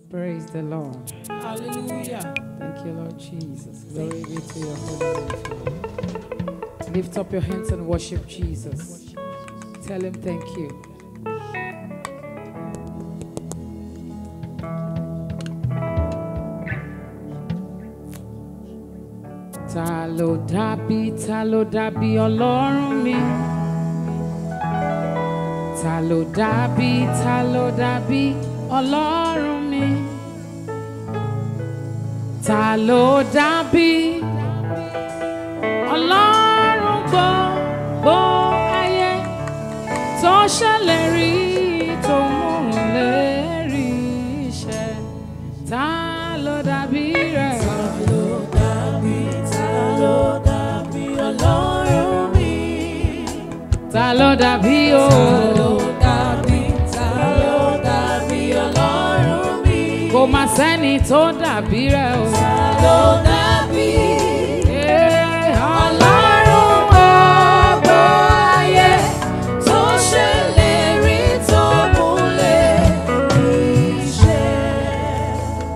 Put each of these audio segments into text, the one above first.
Praise the Lord. Hallelujah. Thank you, Lord Jesus. Glory be to your holy name. Lift up your hands and worship Jesus. Tell him thank you. Ta ló dàbí Ọlọ́run mi. Ta ló dàbí Ọlọ́run mi. Ta ló dàbí Ọlọ́run gbogbo ayé tó ṣèlérí tó múlérí iṣẹ́. Ta ló dàbí rẹ̀? Ọlọ́run mi. Ta ló dàbí o? Ta ló dàbí Ọlọ́run mi. Kò má sẹ́ni tó dàbí rẹ̀ o. Ta ló dàbí Ọlọ́run gbogbo ayé tó ṣèlérí tó múlérí iṣẹ́.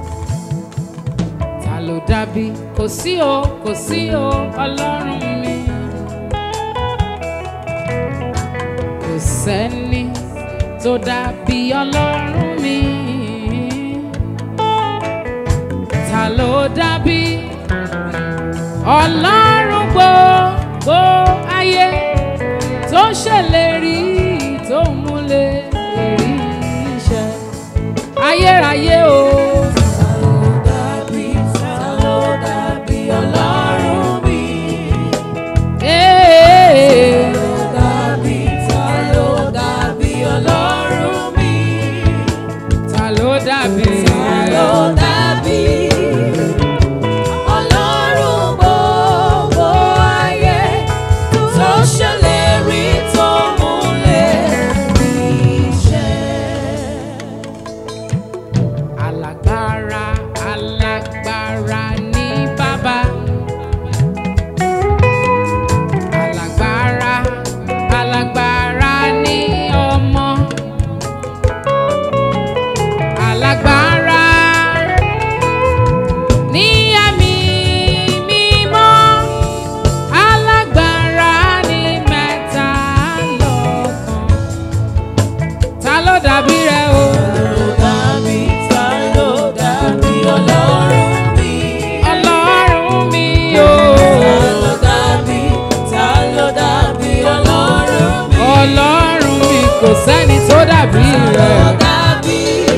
ta ló dàbí? Kò sí o, Ọlọ́run mi. Kò sẹ́ni tó dàbí Ọlọ́run mi. Ta ló dàbí Ọlọ́run gbogbo ayé tó ṣèlérí tó múlérí iṣẹ́. Ayérayé o. Ta ló dàbí Ọlọ́run mi. Ta ló dàbí Ọlọ́run mi. Ta ló dàbí? Ta ló dàbí Ọlọ́run gbogbo ayé tó ṣèlérí tó múlérí iṣẹ́. Alágbára ní bàbá. Alágbára ní ọmọ. Alágbára ní ẹ̀mí mímọ́. Alágbára ní mẹ́ta lọ́kan. Ta ló dàbí rẹ̀ o? Ta ló dàbí Ọlọ́run mi. Ọlọ́run mi o. Ta ló dàbí Ọlọ́run mi. Ọlọ́run mi, kò sẹ́ni tó dàbí rẹ̀. Dàbí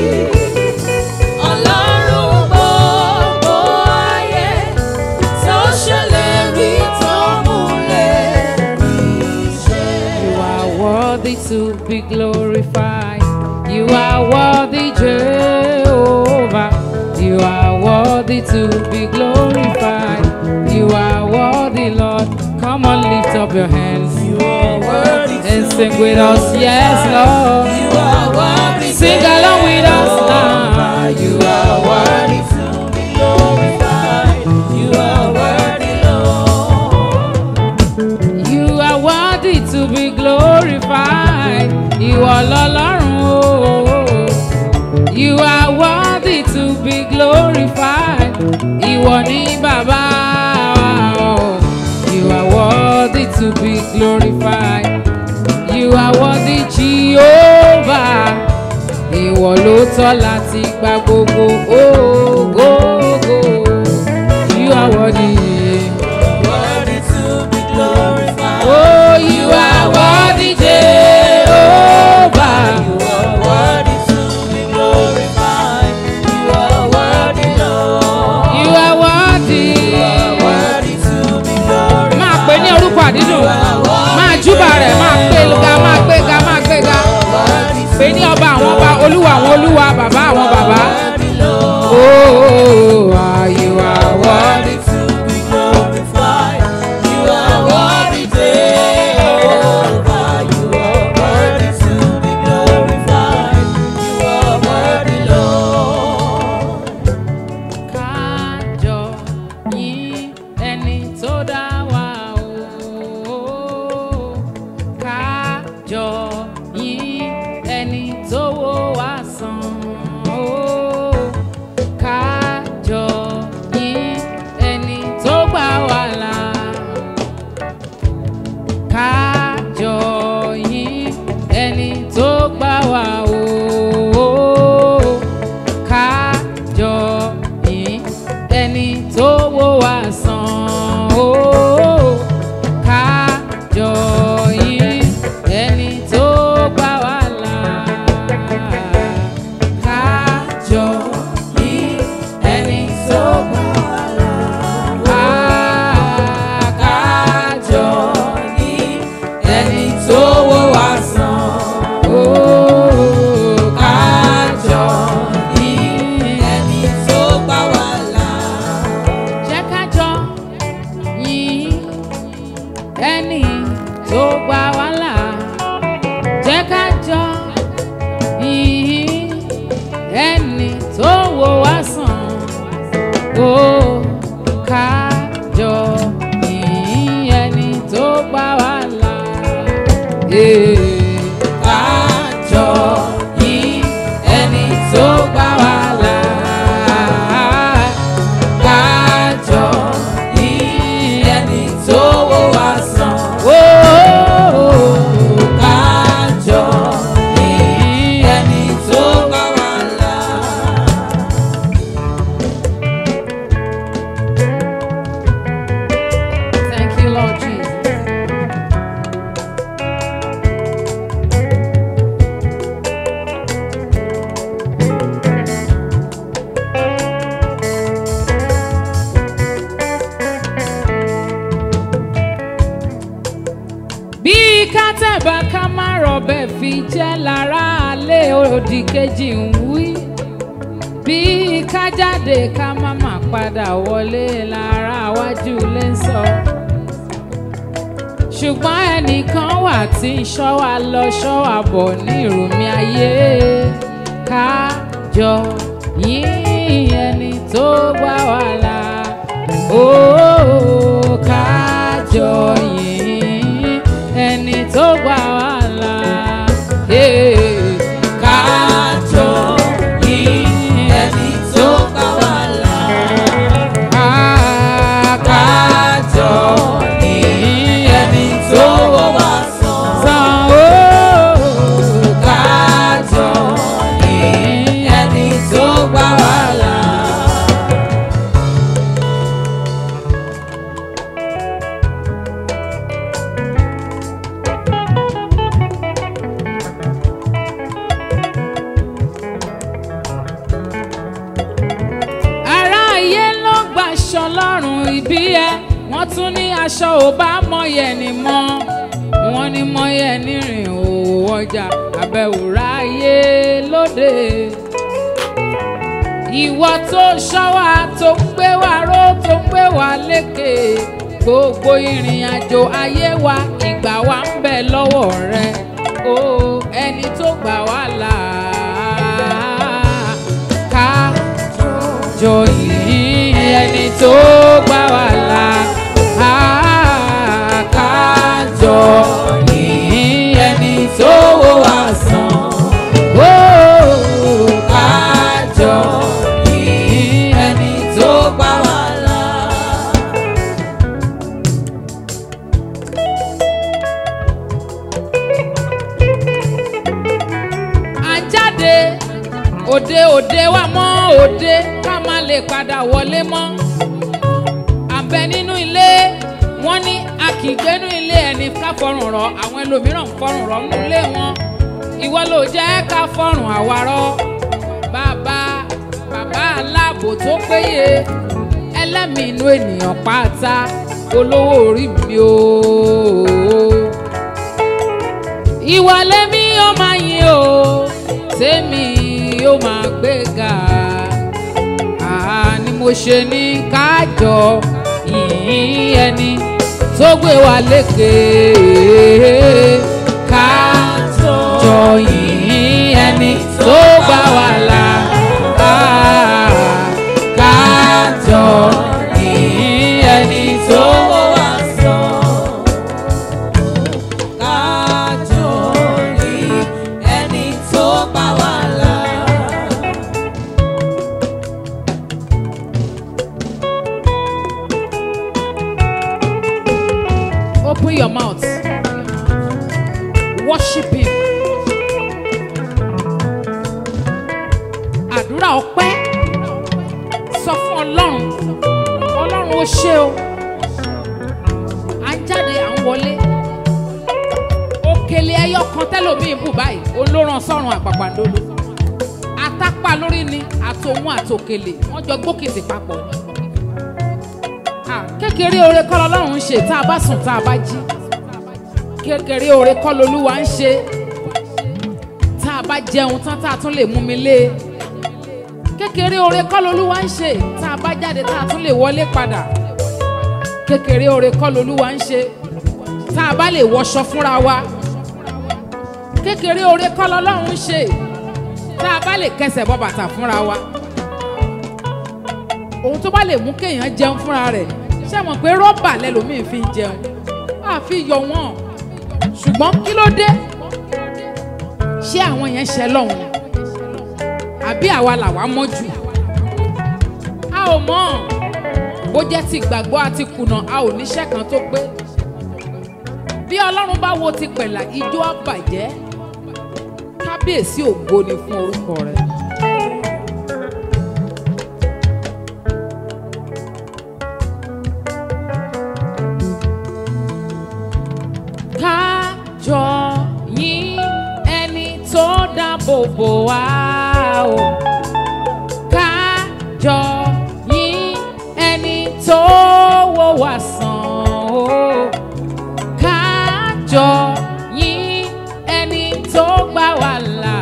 Ọlọ́run gbogbo ayé tó ṣèlérí tó múlérí iṣẹ́. You are worthy to be glorified. You are worthy, Jehovah. You are worthy to be glorified. You are worthy, Lord. Come on, lift up your hands You are worthy and to sing be with us. Yes, Lord. You are worthy Sing to along be with us now. glorified. You are worthy to be glorified. You are worthy, Lord. You are worthy to be glorified. Ìwọ lọ́lọ́run o. You are worthy to be glorified. Ìwọ ni bàbá o. You are worthy to be glorified. You are worthy, Jehovah. Ìwọ ló tọ́ láti gba gbogbo ògo. You are worthy. Worthy to be glorified. Oh, you are worthy, Jehovah. You are worthy to be glorified. You are worthy, Lord. You are worthy. You are worthy to be glorified. Máa pè ní orúkọ àdídùn. Máa júbà rẹ̀, máa gbé ga, máa gbé ga, máa gbé ga. Pè ní ọba àwọn ọba, olúwa àwọn olúwa, bàbá àwọn bàbá. Worthy, Lord. Oh, you are worthy. Worthy to ẹni tó wò wá sàn ó kájọ yìn ẹni tó gbà wá là. Kájọ yìn ẹni tó gbà wá là. Kájọ yìn ẹni tó wò wá sàn. Kájọ yìn ẹni tó gbà wá là. Thank you, Lord Jesus. Bí ká tẹ̀bà ká má rọ̀bẹ̀ fi jẹ́ lára alẹ́ òdì kejì ń wí. Bí ká jáde ká má má padà wọlé lára wájú lè ń sọ. Ṣùgbọ́n ẹnìkan wà tí ń ṣọ́ wa lọ ṣọ́ wa bọ̀ ní ìrùmí ayé. Ká jọ yìn ẹni tó gbà wá là. Ká jọ yìn ẹni tó gbà wá là. Ká jọ yìn ẹni tó gbà wá là. Ká jọ yìn ẹni tó wò wá sàn. Ká jọ yìn ẹni tó gbà wá là. Ará ayé ló gbaṣọ lọ́rùn ìbí ẹ, wọ́n tún ní aṣọ ò bá mọyẹ ní mọ́. Wọ́n ní mọyẹ nírìn òwò ọjà àbẹ̀wòrán ayé lóde. Ìwọ tó ṣọ́ wa tó ń gbé wa ró tó ń gbé wa lékè. Gbogbo ìrìn àjò ayé wa ìgbà wa ń bẹ lọ́wọ́ rẹ. Ẹni tó gbà wá là. Ká jọ yìn ẹni tó gbà wá là. Ká jọ yìn ẹni tó wò wá sàn. Ká jọ yìn ẹni tó gbà wá là. Àjáde òde wa mọ́ òde ká má lè padà wọlé mọ́. Àbẹ nínú ilé wọ́n ní a kì í gbénú ilé ẹni ká fọrùn rọ̀. Àwọn ẹlòmíràn ń fọrùn rọ̀ nínú ilé wọn. Ìwọ ló jẹ́ ká fọrùn àwa rọ̀. Bàbá aláàbò tó péye ẹlẹ́mìí inú ènìyàn pátá olówó orí mi o. Ìwà lẹ́mí ó máa yìn o, tèmi ó máa gbéga. Ni mo ṣe ní ká jọ yìn ẹni tó gbé wa lékè. Ká jọ yìn ẹni tó gbà wá là. Ká jọ yìn ẹni tó wò wá sàn. Ká jọ yìn ẹni tó gbà wá là. Open your mouth. Worship him. Àdúrà ọpẹ́ sọ fún Ọlọ́run. Ọlọ́run ó ṣé o. À ń jáde à ń wọlé. Òkèlè ẹyọ kan tẹ́lòmíì bù báyìí olóran sọ́run àpàpàǹdodo. Àtàpà lórí ni àtòun àtòkèlè wọ́n jọ gbókìtì papọ̀. Kékeré oore kọ́ l'Ọlọ́run ń ṣe tá a bá sùn tá a bá jí. Kékeré oore kọ́ l'Olúwa ń ṣe tá a bá jẹun tán tá a tún lè mú mi lé. Kékeré oore kọ́ l'Olúwa ń ṣe tá a bá jáde tá a tún lè wọlé padà. Kékeré oore kọ́ l'Olúwa ń ṣe tá a bá lè wọṣọ fúnra wa. Kékeré oore kọ́ l'Ọlọ́run ń ṣe tá a bá lè kẹsẹ̀ bọ́ bàtà fúnra wa ohun tó bá lè mú kéèyàn jẹun fúnra rẹ̀ ṣé mọ̀ pé rọ́bà lẹ́lòmíì fi ń jẹun àfi yọ wọ́n ṣùgbọ́n kí ló dé ṣé àwọn yẹn ṣẹ lọ́hùn àbí àwa làwa mọ́ jù a ò mọ̀ bó jẹ́ ti ìgbàgbọ́ àti kùnà a ò níṣẹ́ kan tó pé bí Ọlọ́run bá wo ti pẹ̀lá ijó àbàjẹ́ kábíyèsí ògo ni fún orúkọ rẹ̀. Kájọ yìn ẹni tó dáàbò bò wá o. Kájọ yìn ẹni tó wò wá sàn o. Kájọ yìn ẹni tó gbà wá là.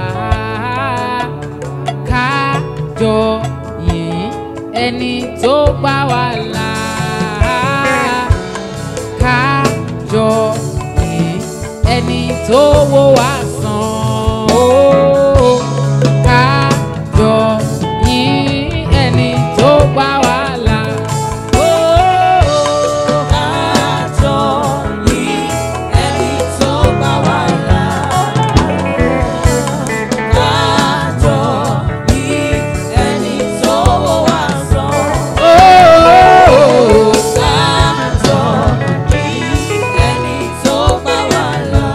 Kájọ yìn ẹni tó gbà wá là. Kájọ yìn ẹni tó wò wá sàn o. Kájọ yìn ẹni tó gbà wá là. Kájọ yìn ẹni tó gbà wá là. Kájọ yìn ẹni tó wò wá sàn. Kájọ yìn ẹni tó gbà wá là.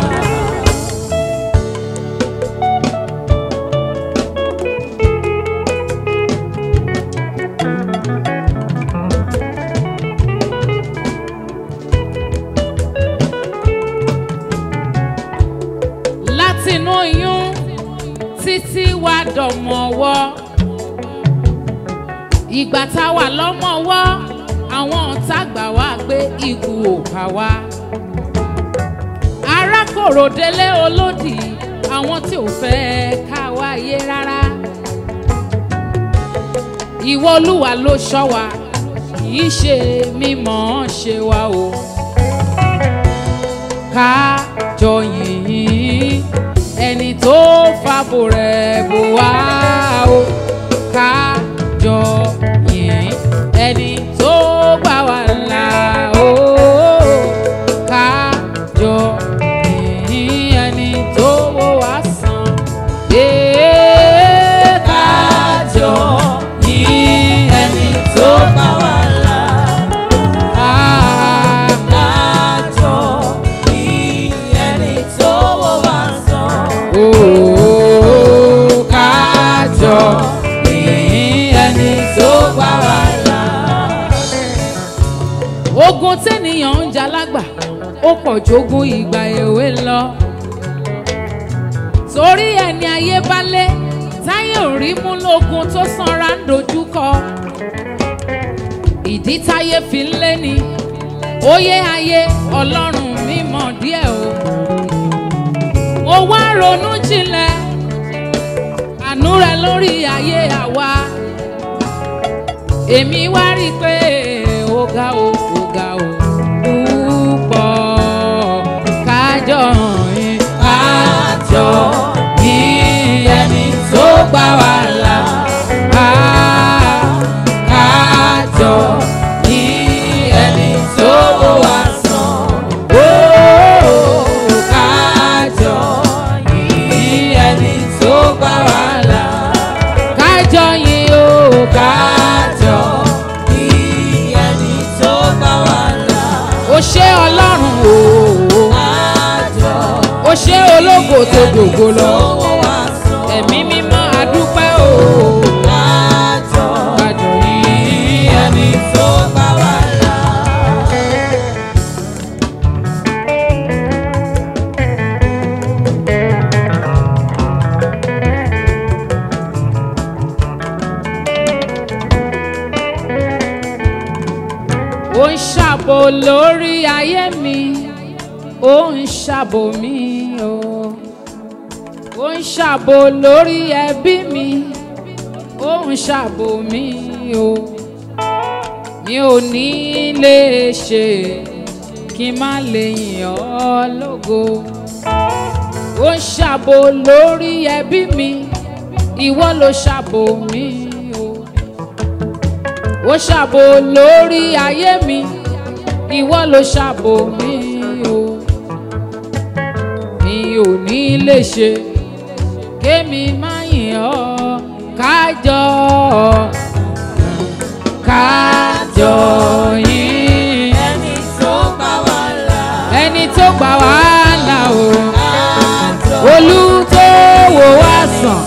Látinú oyún títí wá dọ̀mọ̀wọ́ ìgbà tá a wà lọ́mọ̀wọ́ àwọn ọ̀tá gbà wá pé ikú ò pa wá. Arákòrò délé olódì àwọn tí ò fẹ́ ká wáyé rárá. Ìwọ Olúwa ló ṣọ́ wa kì í ṣe mímọ̀ ṣe wa o. Kájọ yìn ẹni tó fàbò rẹ̀ bò wá o. Kájọ yìn ẹni tó gbà wá là o. Kájọ yìn ẹni tó wò wá sàn. Kájọ yìn ẹni tó gbà wá là. Kájọ yìn ẹni tó wò wá sàn. Kájọ Yìn ẹni tó gbà wá là. ogun tẹ́nìyàn ń jà lágbà ó pọ̀ jógun ìgbà èwe lọ. Torí ẹni ayé bá lé táyé ò rí mú lógun tó sanra ń dojúkọ. Ìdí táyé fi ń lé ni óyé ayé Ọlọ́run mímọ̀ díẹ̀ o. Mo wá ronú jinlẹ̀ àánú rẹ̀ lórí ayé àwa. Èmi wá rí i pé ó ga o púpọ̀. Kájọ yìn Kájọ yìn ẹni tó gbà wá là. Kájọ yìn ẹni tó wò wá sàn. Kájọ yìn ẹni tó gbà wá là. kájọ yìn o. Kájọ yìn ẹni tó gbà wá là. Ó ṣé Ọlọ́run o. Kájọ Ó ṣé ológo tó gbogbo lọ. tó wò wá sàn. Ẹ̀mí mímọ́ adúpẹ́ o. Kájọ Kájọ yìn yìn ẹni tó gbà wá là. ó ń ṣàbò lórí ayé mi ó ń ṣàbò mi o. Ó ń ṣàbò lórí ẹbí mi ó ń ṣàbò mi o. Mi ò ní lè ṣe kí n má lè yìn ọ́ lógo. Ó ń ṣàbò lórí ẹbí mi ìwọ ló ṣàbò mi o. Ó ṣàbò lórí ayé mi, ìwọ ló ṣàbò mi o. Mi ò ní lè ṣe kémi má yìn ọ́, kájọ yìn ẹni tó gbà wá là. ẹni tó gbà wá là o. Olú tó wò wá sàn.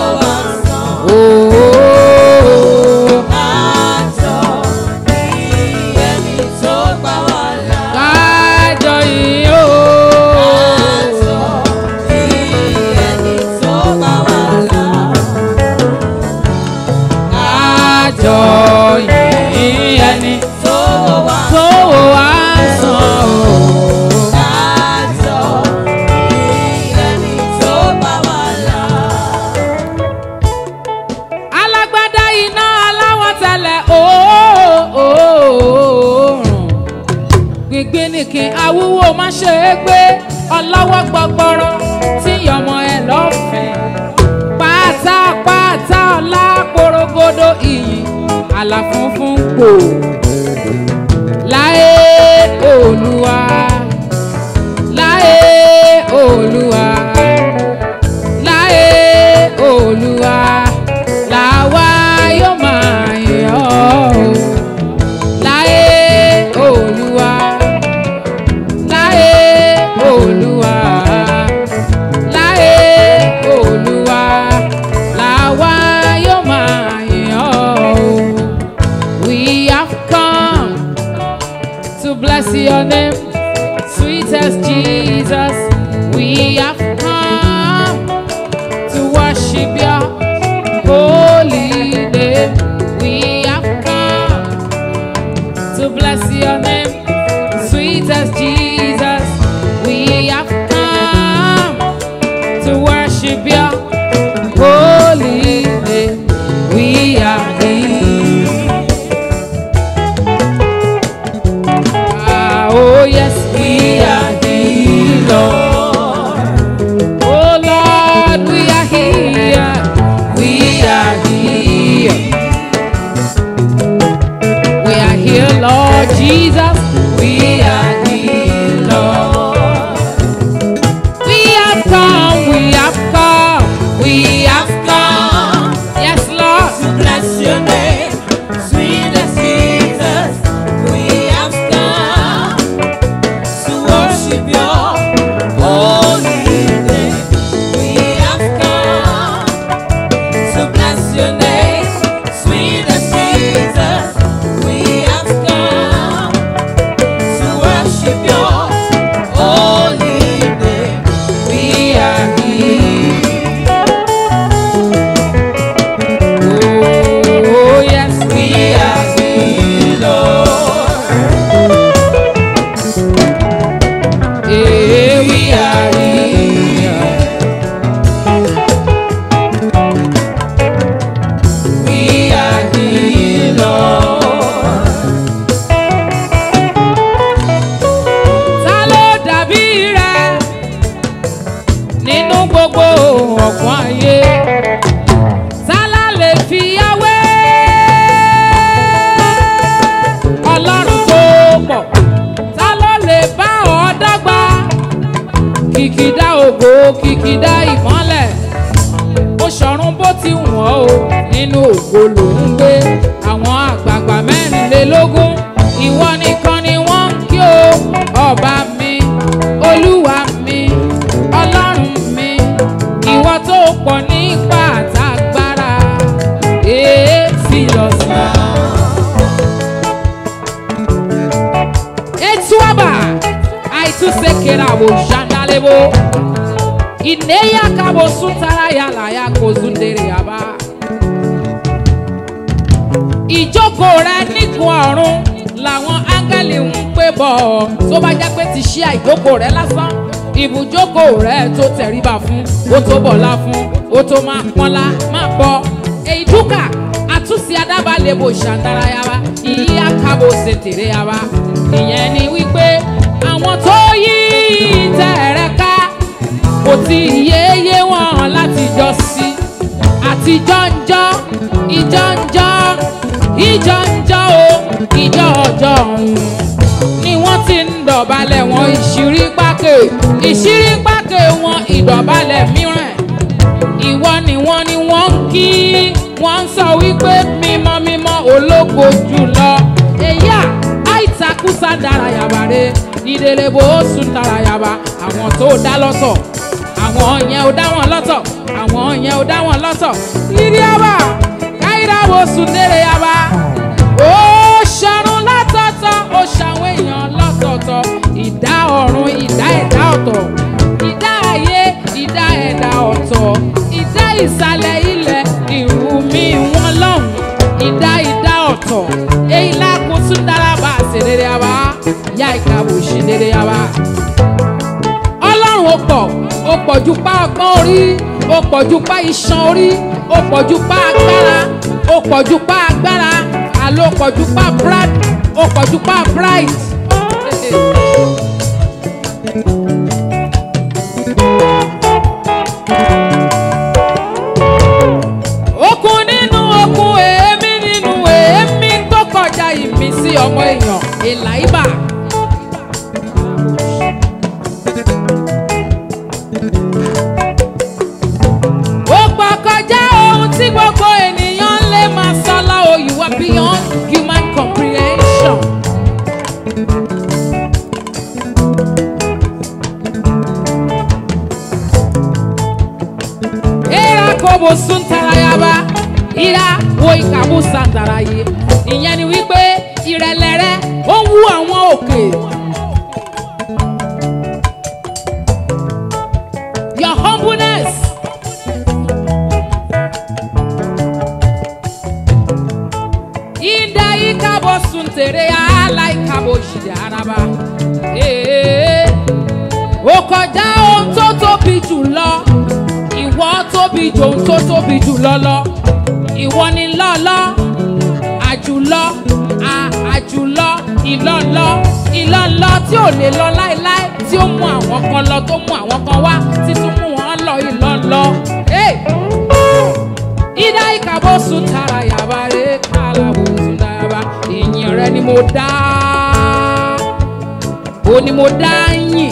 gbìngbìnìkìn awúwo má ṣe é gbé ọlọ́wọ́ gbọgbọrọ tí yọmọ ẹ lọ́fẹ̀ẹ́ pátápátá ọlá porogodo iyì àlàfúnfún gbò láyé Olúwa láyé Olúwa láyé Olúwa làwa yóò máa yìn ọ́ láyé Olúwa láyé Olúwa láyé Olúwa làwa yóò máa yìn ọ́. We have come to bless your name, sweetest Jesus. We have come to worship your holy name. We have come to bless your name, sweetest Jesus. We have come to worship your holy name. We are here. Oh yes, we are here, Lord. Oh Lord, we are here. We are here. We are here, Lord Jesus. We are here, Lord. We have come, we have come, we have come. Yes, Lord. To bless your name, sweetest Jesus. We have come to worship your holy name. We have come to bless your name, sweetest Jesus. We have come to worship your holy name. We are here. Oh yes, We are here, Lord. yeah, We are here. We are here, Lord. ta ló dàbí rẹ nínú gbogbo ọ̀gbọ́n ayé? Ta la lè fi yáwé? Ọlọ́run tó pọ̀, ta ló lè bá ọ dọ́gba? Kìkìdá ògo, kìkìdá ìmọ́lẹ̀, ó ṣọ̀run bó ti wọ̀n o, nínú ògo ló ń gbé. Àwọn àgbààgbà mẹ́rìnlélógún, ìwọ nìkan ni wọ́n ń kí o. Ọba mi, Olúwa mi, Ọlọ́run mi, ìwọ tó pọ̀ nípa àtàgbára. Èéfì lọ́sàn. Etuaba, àìtúnṣekera wò jandalebo. Ìnéyà kabo súntara yàrá ya kò zúndèrè yàbá. Ìjókòó rẹ nígun ọ̀run làwọn áńgẹ́lì ń pè bọ̀. Tó bá jẹ́ pé ti ṣí àìjókòó rẹ lásán, ibùjókòó rẹ tó tẹríba fún, ó tó bọ̀lá fún, ó tó máa pọ́nlá máa bọ̀. Èyí dúkà àtúnṣe adábàlẹ̀bò ṣàǹdàrà yàrá, ìyí àkàbò ṣètèrè yàrá. Ìyẹn ni wípé àwọn tó yí ìtẹ́ rẹ ká kò tí yéye wọn láti jọ sí àti ti jọ́njọ́ ìjọ́njọ́ ìjọ́njọ́ o ìjọ́jọ́ ọ̀hún ni wọ́n ti ń dọ̀bálẹ̀ wọn ìṣírípàkè wọn ìdọ̀bálẹ̀ mìíràn ìwọ ni wọ́n ń kí wọ́n ń sọ wípé mímọ́ mímọ́ ológo jùlọ èyí àìtakùsà dárayàbá re ìdèlè bó sùn dárayàbá àwọn tó dá lọ́tọ̀ àwọn yẹn ò dá wọn lọ́tọ̀ àwọn yẹn ò dá wọn lọ́tọ̀ ìdí àbá káyìrá bó sùn délé yàbá ó ṣọrun lọ́tọ̀ọ̀tọ̀ ó ṣàwọn èèyàn lọ́tọ̀ọ̀tọ̀ ìdá ọ̀run ìdá ẹ̀dá ọ̀tọ̀ ìdá ayé ìdá ẹ̀dá ọ̀tọ̀ ìdá ìsàlẹ̀ ilẹ̀ ìrùmí wọn lọ́hùn ìdá ọ̀tọ̀ èyí lákùn tún dára bá a ṣe dédé yàbá yá ìkàbò ṣe dédé yàbá. Ọlọ́run ó pọ̀ jù pa ọgbọ́n orí ó pọ̀ jù pa iṣan orí ó pọ̀ jù pa agbára ó pọ̀ jù pa agbára àlọ́ ó pọ̀ jù pa brad ó pọ̀ jù pa bright. Okun nínú okun èémí nínú èémí tó kọjá ìmísí ọmọ èèyàn èlàíbà. Ó pọ̀ kọjá ohun tí gbogbo ènìyàn lè máa sọ lọ́wọ́ you are beyond human comprehension. Kobo suntarayaba ira wo ikabu santaraye ìyẹn ni wípé ìrẹ̀lẹ̀ rẹ ó ń wú àwọn òkè. Your humbleness inda ikabo suntere ala ikabo jide araba ó kọjá ohun tó tóbi jù lọ. Ìwọ tóbi jù ohun tó tóbi jù lọ́lọ́ ìwọ ni lọ́lọ́ àjùlọ àjùlọ ìlọ́lọ́ tí ò lè lọ láéláé tí ó mú àwọn kan lọ tó mú àwọn kan wá títún mú wọn lọ ìlọ́lọ́. Ìdá ìkàbọ̀ sùn tara yàrá rẹ̀ kálàbò sùn dáyàbá ìyìn rẹ ni mo dá ó ní mo dá yìn.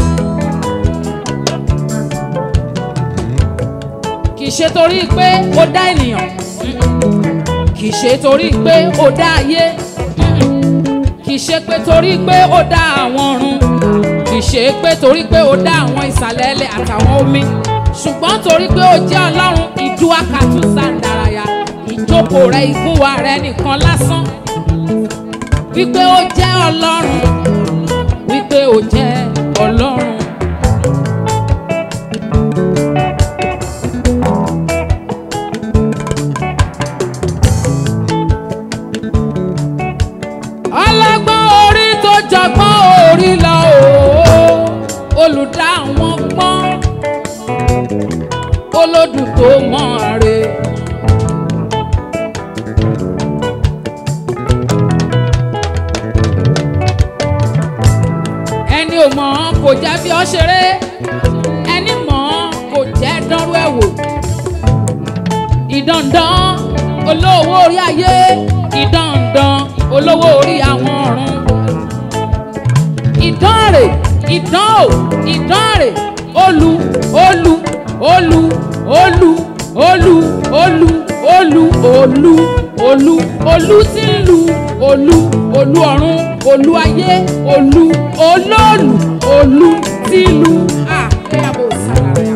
Kì í ṣe torí pé ó dá ènìyàn kì í ṣe torí pé ó dá ayé kì í ṣe pé torí pé ó dá àwọn ọ̀run kì í ṣe pé torí pé ó dá àwọn ìsàlẹ̀ ẹlẹ̀ àtàwọn omi ṣùgbọ́n torí pé ó jẹ́ Ọlọ́run ìdúwàkàtú sàǹdàràyà ìjókòó rẹ ìgúnwà rẹ nìkan lásán wípé ó jẹ́ Ọlọ́run wípé ó jẹ́ Ọlọ́run. Ọlọ́gbọ́n orí tó jọgbọ́n orí lọ olùdá àwọn gbọ́n olódù tó mọ̀ re. Ẹni ò mọ̀ kò jẹ́ bí ọ ṣeré ẹni mọ̀ kò jẹ́ dánrú ẹ̀ wò. Ìdandan olówó orí ayé ìdandan olówó orí àwọn ọ̀run. Ìdánrè ìdánò ìdánrè olú olú olú olú olú olú olú olú olú olú tí ń lu olú olú ọ̀run olú ayé olú olóòlù olú tí ń lu àkẹ́yàbò sàlàyé.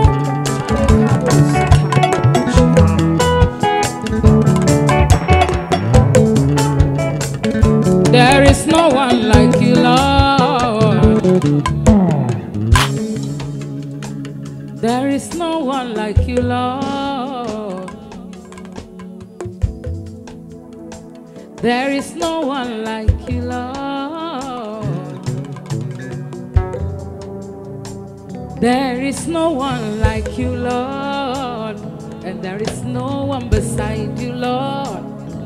There is no one like you, Lord. There is no one like you, Lord. There is no one like you, Lord. There is no one like you, Lord. And there is no one beside you, Lord.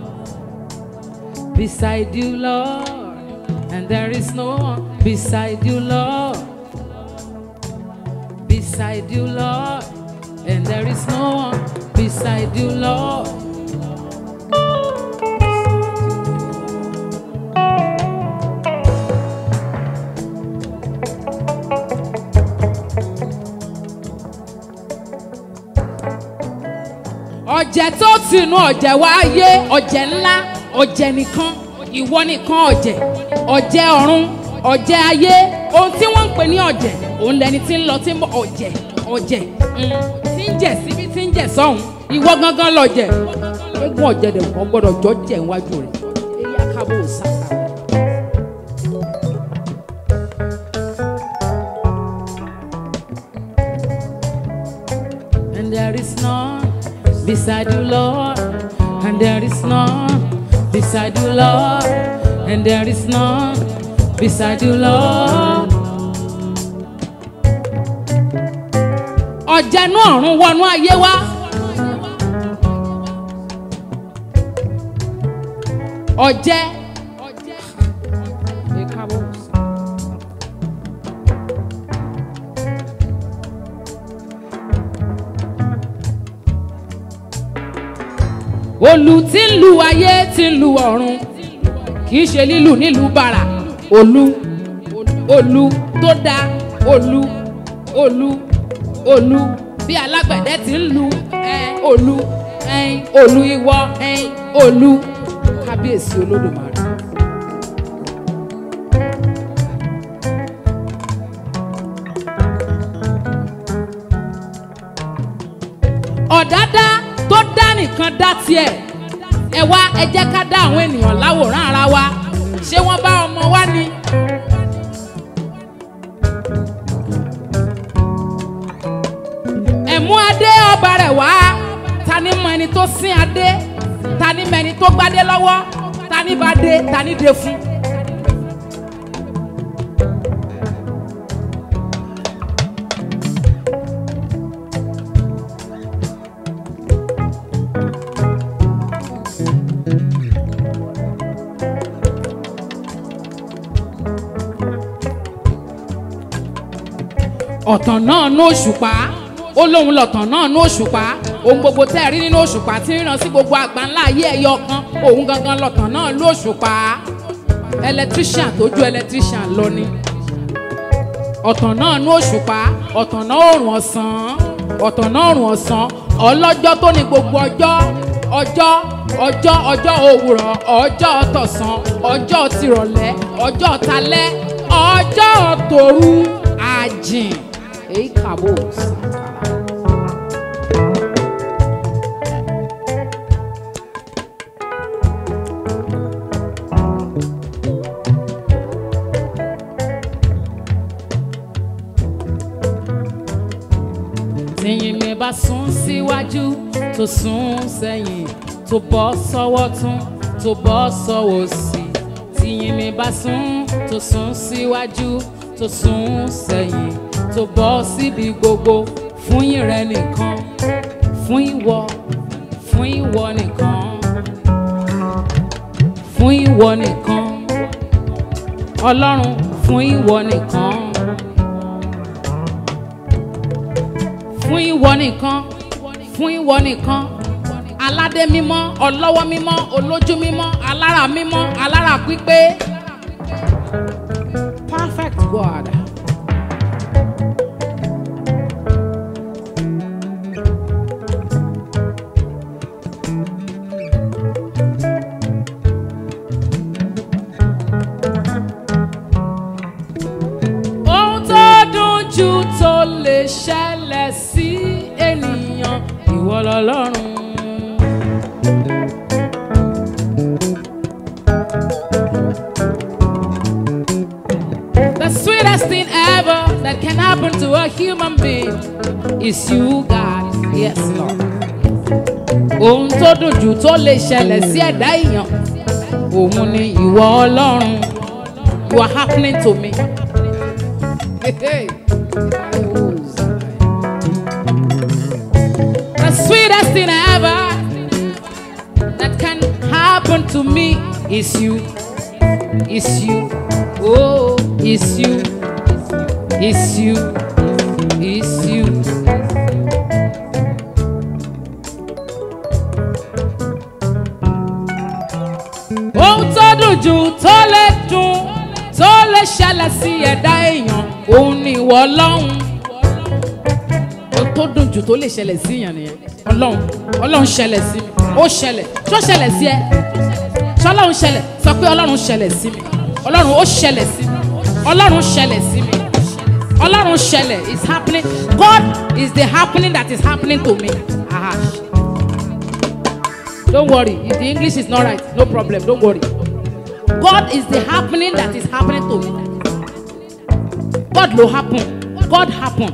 Beside you, Lord, and there is no one beside you, Lord. Beside you, Lord, and there is no one beside you, Lord. Ọ̀jẹ̀ tó tinú ọ̀jẹ̀ wáyé, ọ̀jẹ̀ ńlá, ọ̀jẹ̀ nìkan, ìwọ nìkan ọ̀jẹ̀, ọ̀jẹ̀ ọ̀run, ọ̀jẹ̀ ayé, ohun tí wọ́n ń pè ní ọ̀jẹ̀, òun lẹni tí ń lọ tí ń bọ̀ ọ̀jẹ̀, ọ̀jẹ̀, tí ń jẹ̀ síbi tí ń jẹ̀ sọ́hun, ìwọ gangan lọ̀jẹ̀, eégún ọ̀jẹ̀ dẹ̀ wọ́n gbọ́dọ̀ jọ jẹ̀ níwájú rẹ̀, èyí akábò sáà. And there is none beside you, Lord, and there is none beside you, Lord, and there is none beside you, Lord. Ọ̀jẹ̀ inú ọ̀run wọnú ayé wa. Ọ̀jẹ̀. Olú tí ń lu ayé tí ń lu ọ̀run, kì í ṣe lílù nílùú bàrà. Olú, olú tó dá, olú, olú, olú bí alágbẹ̀dẹ tí ń lu olú, olú ìwọ, olú, kábíyèsí olódùmarè. Ọ̀dádá tó dá nìkan dá tiẹ̀, ẹ wá ẹ jẹ́ ká dá àwọn ènìyàn láwòrán ara wa, ṣé wọ́n bá ọmọ wa ni? Ẹ̀mú adé ọba rẹ̀ wá, ta ni mọ ẹni tó sín adé, ta ni mọ ẹni tó gbádé lọ́wọ́, ta ni bá dé, ta ni dé fún. Ọ̀tàn náà ní òṣùpá, ó lóun lọ̀tàn náà ní òṣùpá, ohun gbogbo tẹ́ ẹ rí nínú òṣùpá tí ń ràn sí gbogbo àgbáńlá ayé ẹyọ kan, òun gangan lọ̀tàn náà ní òṣùpá. Electrician tó ju electrician lọ ni. Ọ̀tàn náà ní òṣùpá, ọ̀tàn náà òrùn ọ̀sán, ọ̀tàn náà òrùn ọ̀sán, ọlọ́jọ́ tó ní gbogbo ọjọ́, ọjọ́, ọjọ́, ọjọ́ òwúrọ̀, ọjọ́ tọ̀sán, ọjọ́ tìrọ̀lẹ́, ọjọ́ talẹ́, ọjọ́ tòru, àjìn. Èyí kàbó sàkàrà. Tíyìn mi bá sún síwájú, tó sún sẹ́yìn, tó bọ́ sọ́wọ́ tún, tó bọ́ sọ́wọ́ òsì. Tíyìn mi bá sún, tó sún síwájú, tó sún sẹ́yìn, tó bọ́ síbi gbogbo, fún ìrẹ nìkan, fún ìwọ nìkan, fún ìwọ nìkan, Ọlọ́run fún ìwọ nìkan, fún ìwọ nìkan, fún ìwọ nìkan, aládé mímọ́, ọlọ́wọ́ mímọ́, olójú mímọ́, alára mímọ́, alára pípé, perfect God. Tó lè ṣẹlẹ̀ sí ènìyàn, ìwọ lọ́lọ́run. The sweetest thing ever that can happen to a human being is you, God. Yes, Lord. Ohun tó dùn jù tó lè ṣẹlẹ̀ sí ẹ̀dá èèyàn, òun ni ìwọ Ọlọ́run. You are happening to me. Hey. The sweetest thing ever that can happen to me is you, is you, oh, is you, is you, is you. jù tó lè dùn tó lè ṣẹlẹ̀ sí ẹ̀dá èèyàn òun ni ìwọ Ọlọ́run. tó dùn jù tó lè ṣẹlẹ̀ sí èèyàn nìyẹn. Ọlọ́run ṣẹlẹ̀ sí mi, ó ṣẹlẹ̀, tó ṣẹlẹ̀ sí ẹ, ṣọlọ́run ṣẹlẹ̀, sọ pé Ọlọ́run ṣẹlẹ̀ sí mi, Ọlọ́run ó ṣẹlẹ̀ sí mi, Ọlọ́run ṣẹlẹ̀ sí mi, Ọlọ́run ṣẹlẹ̀ is happening. God is the happening that is happening to me. Aha. Don't worry, if the English is not right, no problem, don't worry. God is the happening that is happening to me. God will happen. God happen.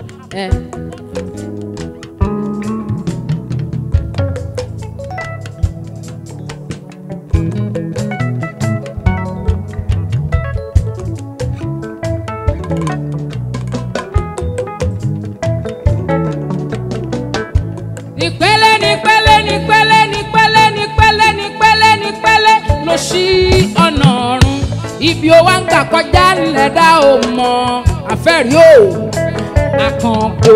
Ló ṣí ọ̀nà ọ̀run ibi ó wá ń gbà kọjá lẹ́dá ò mọ̀ àfẹ́rí ò àkànpò.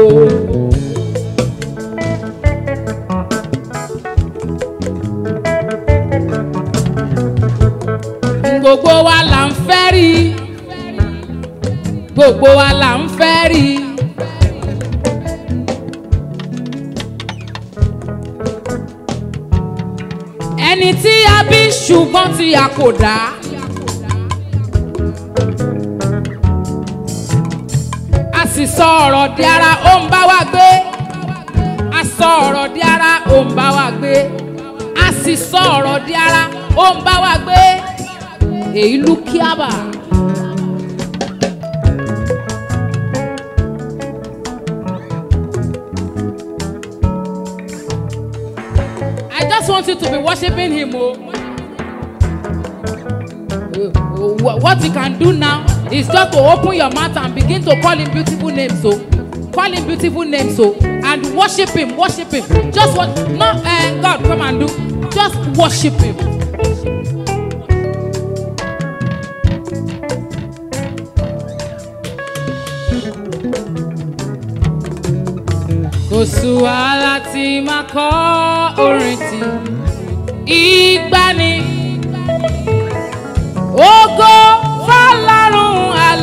Gbogbo wa là ń fẹ́ rí, gbogbo wa là ń fẹ́ rí. Ẹni tí a bí ṣùgbọ́n tí a kò dá. A sì sọ ọ̀rọ̀ di ara ó ń bá wa gbé. A sọ ọ̀rọ̀ di ara ó ń bá wa gbé. A sì sọ ọ̀rọ̀ di ara ó ń bá wa gbé. Èyí ló kí á bà. I just want you to be worshiping him. What you can do now is just to open your mouth and begin to call him beautiful names. So call him beautiful names. So and worship him, worship him. Just what? No, God, come and do. Just worship him. Kò sí wàhálà tí máa kọ orin tí ìgbàanì. Ògo f'Ọlọ́run,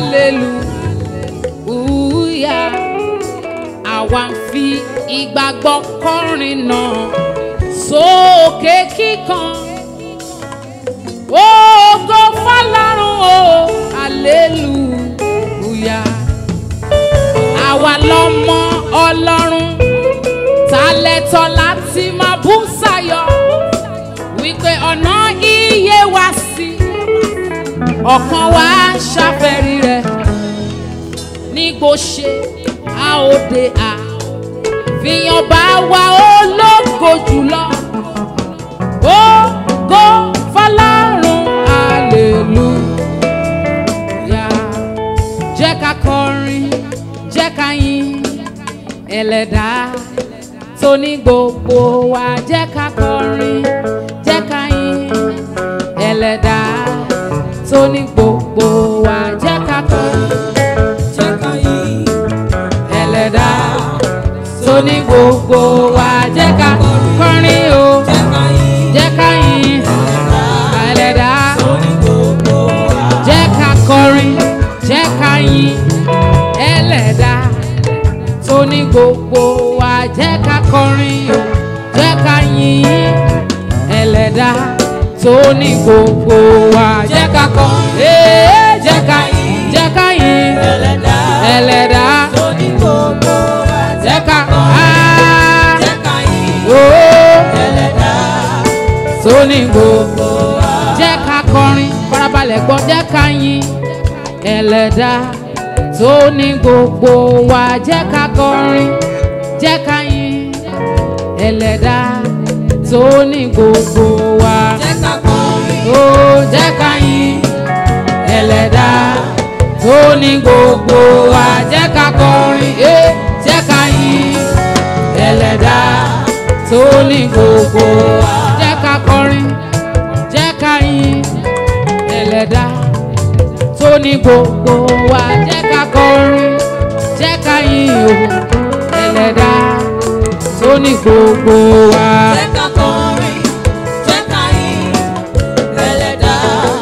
hallelujah. Àwa ń fi ìgbàgbọ́ kọrin náà sókè kíkan. Ògo f'Ọlọ́run, hallelujah. Àwa lọ́mọ Ọlọ́run tálẹ́tọ̀ láti máa bú sáyọ̀ wípé ọ̀nà iye wá sí ọkàn wa ṣàfẹ́rí rẹ̀ nígbò ṣe a ó dé a fìyàn bá wa ológo jùlọ. Ògo f'Ọlọ́run, hallelujah. Jẹ́ ká kọrin, jẹ́ ká yìn Ẹlẹ́dàá tó ní gbogbo wa, jẹ́ ká kọrin, jẹ́ ká yìn Ẹlẹ́dàá tó ní gbogbo wa, jẹ́ ká kọrin, jẹ́ ká yìn Ẹlẹ́dàá tó ní gbogbo wa, jẹ́ ká kọrin o, jẹ́ ká yìn Ẹlẹ́dàá tó ní gbogbo wa, jẹ́ ká kọrin, jẹ́ ká yìn Ẹlẹ́dàá tó ní gbogbo wa, jẹ́ ká kọrin o, jẹ́ ká yìn Ẹlẹ́dàá tó ní gbogbo wa, jẹ́ ká kọrin, jẹ́ ká yìn Ẹlẹ́dàá tó ní gbogbo wa, jẹ́ ká yìn Ẹlẹ́dàá tó ní gbogbo wa, jẹ́ ká kọrin, farabalẹ̀ gbọ́, jẹ́ ká yìn Ẹlẹ́dàá tó ní gbogbo wa, jẹ́ ká kọrin, jẹ́ ká yìn Ẹlẹ́dàá tó ní gbogbo wa, jẹ́ ká kọrin, jẹ́ ká yìn Ẹlẹ́dàá tó ní gbogbo wa, jẹ́ ká kọrin, jẹ́ ká yìn Ẹlẹ́dàá tó ní gbogbo wa, jẹ́ ká kọrin, jẹ́ ká yìn Ẹlẹ́dàá tó ní gbogbo wa, jẹ́ ká kọrin, jẹ́ ká yìn Ẹlẹ́dàá tó ní gbogbo wa, jẹ́ ká kọrin, jẹ́ ká yìn Ẹlẹ́dàá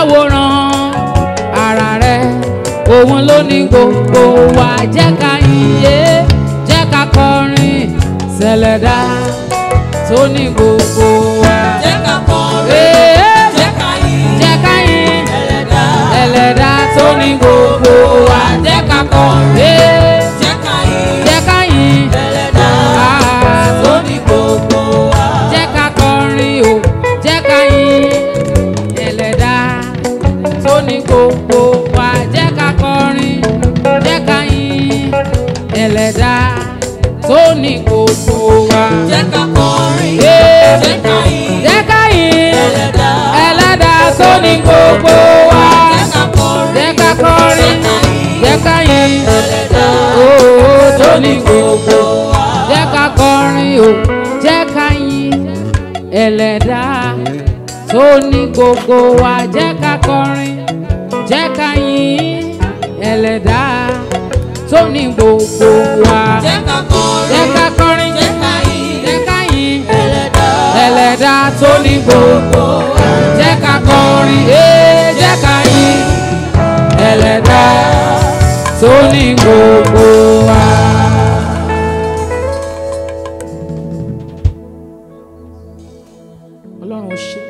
ṣàwòrán ara rẹ̀ òun ló ní gbogbo wa jẹ́ ká yìnyé jẹ́ ká kọrin sẹ̀lẹ̀dá tó ní gbogbo wa. Jẹ́ ká kọrin, jẹ́ ká yìn, ẹlẹ́dá tó ní gbogbo wa. Jẹ́ ká kọrin, jẹ́ ká yìn, jẹ́ ká yìn, ẹlẹ́dá tó ní gbogbo wa. jẹ́ ká kọrin o jẹ́ ká yìn ẹlẹ́dá tó ní gbogbo wa. Jẹ́ ká kọrin jẹ́ ká yìn ẹlẹ́dá tó ní gbogbo wa. Jẹ́ ká kọrin, jẹ́ ká yìn, jẹ́ ká yìn ẹlẹ́dá tó ní gbogbo wa. Jẹ́ ká kọrin jẹ́ ká yìn ẹlẹ́dá tó ní gbogbo wa. Jẹ́ ká kọrin o jẹ́ ká yìn ẹlẹ́dá tó ní gbogbo wa. Jẹ́ ká kọrin jẹ́ ká yìn ẹlẹ́dá tó ní gbogbo wa. Jẹ́ ká kọrin, Jẹ́ ká kọrin jẹ́ ká yìn, jẹ́ ká yìn ẹlẹ́dá ẹlẹ́dá tó ní gbogbo wa. Jẹ́ ká kọrin jẹ́ ká yìn ẹlẹ́dá tó ní gbogbo wa. Ọlọ́run ó ṣe.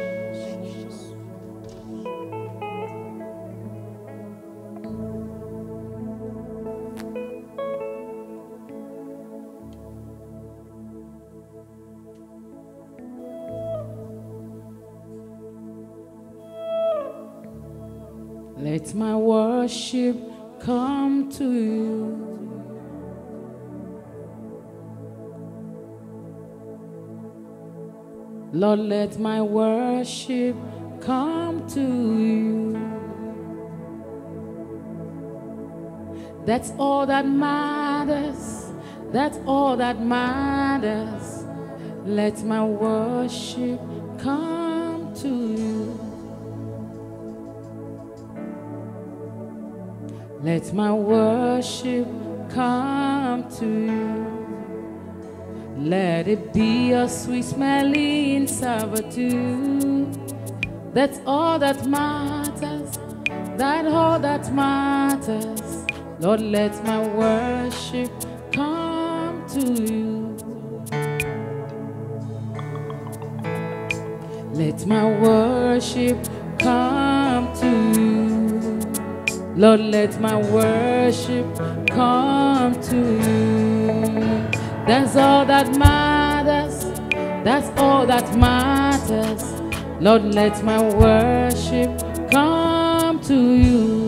Let my worship come to you. Lord, let my worship come to you. That's all that matters. That's all that matters. Let my worship come to you. Let my worship come to you. Let it be a sweet smelling servitude. That's all that matters. That's all that matters. Lord, let my worship come to you. Let my worship come to you. Lord, let my worship come to you. That's all that matters. That's all that matters. Lord, let my worship come to you.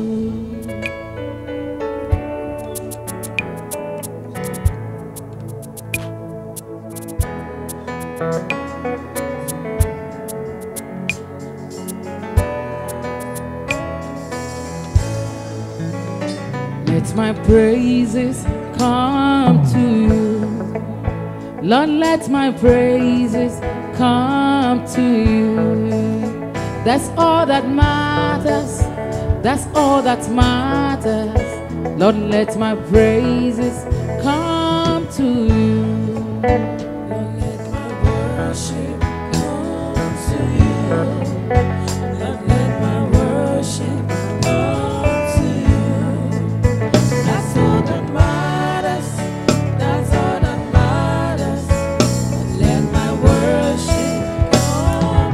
Let my praises come to you. Lord, let my praises come to you. That's all that matters. That's all that matters. Lord, let my praises come to you. Lord, let my worship come to you. Lord, let my worship come to you. That's all that matters. That's all that matters. Lord, let my worship come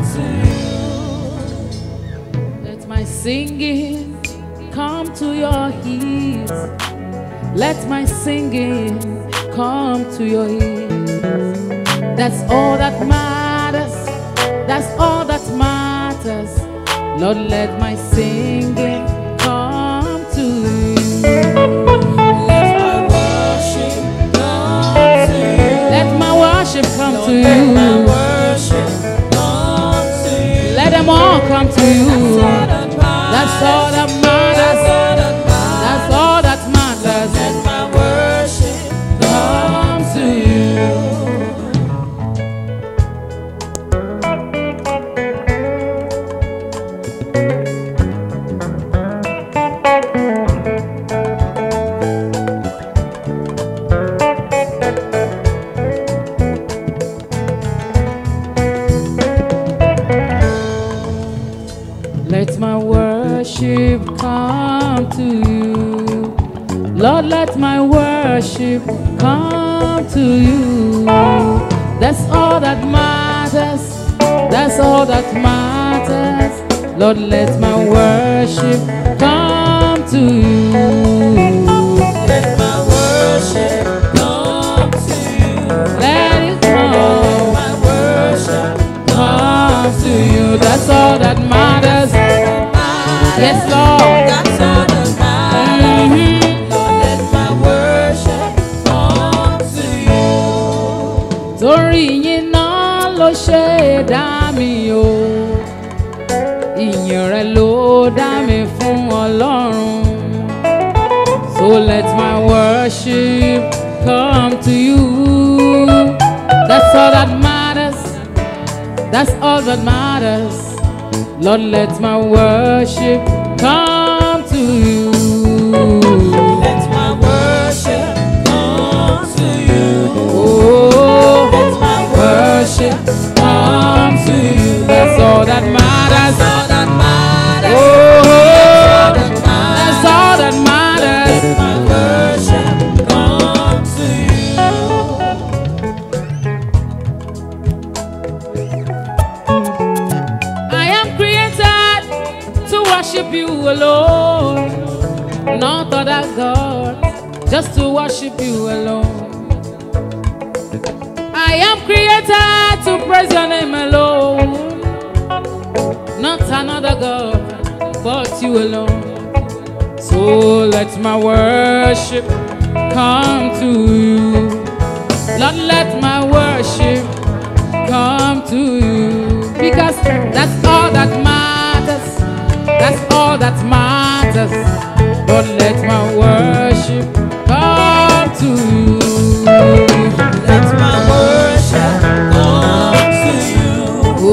to you. Let my singing come to your ears. Let my singing come to your ears. That's all that matters. That's all that matters. Lord, let my singing come to you. Let my worship come to you. Let my worship come Lord, to let my you. worship come to you. Let them all come to you. That's all that That's all that matters. matters. That's all that matters. That's all that matters. Let my worship come to you. worship come to you. Lord, let my worship come to you. That's all that matters. That's all that matters. Lord, let my worship come to you. Let my worship come to you. Let it come. My worship Come to you. That's all that matters. Yes, Lord. That's all that matters. Lord, let my worship come to you. Torí yín náà ló ṣe dá mi o. Ìyìn rẹ ló dá mi fún Ọlọ́run. So let my worship come to you. That's all that matters. That's all that matters. Lord, let my worship come to you. Let my worship come to you. Oh, Let my worship come to you. That's all that matters. That's all that matters. Oh, That's that's all that matters. Let my worship come to I am created to worship you alone, not other gods, just to worship you alone. I am created to praise your name alone, not another God, but you alone. So let my worship come to you. Lord, let my worship come to you. Because that's all that matters. That's all that matters. Lord, let my worship come to you. Let my worship come to you. Oh,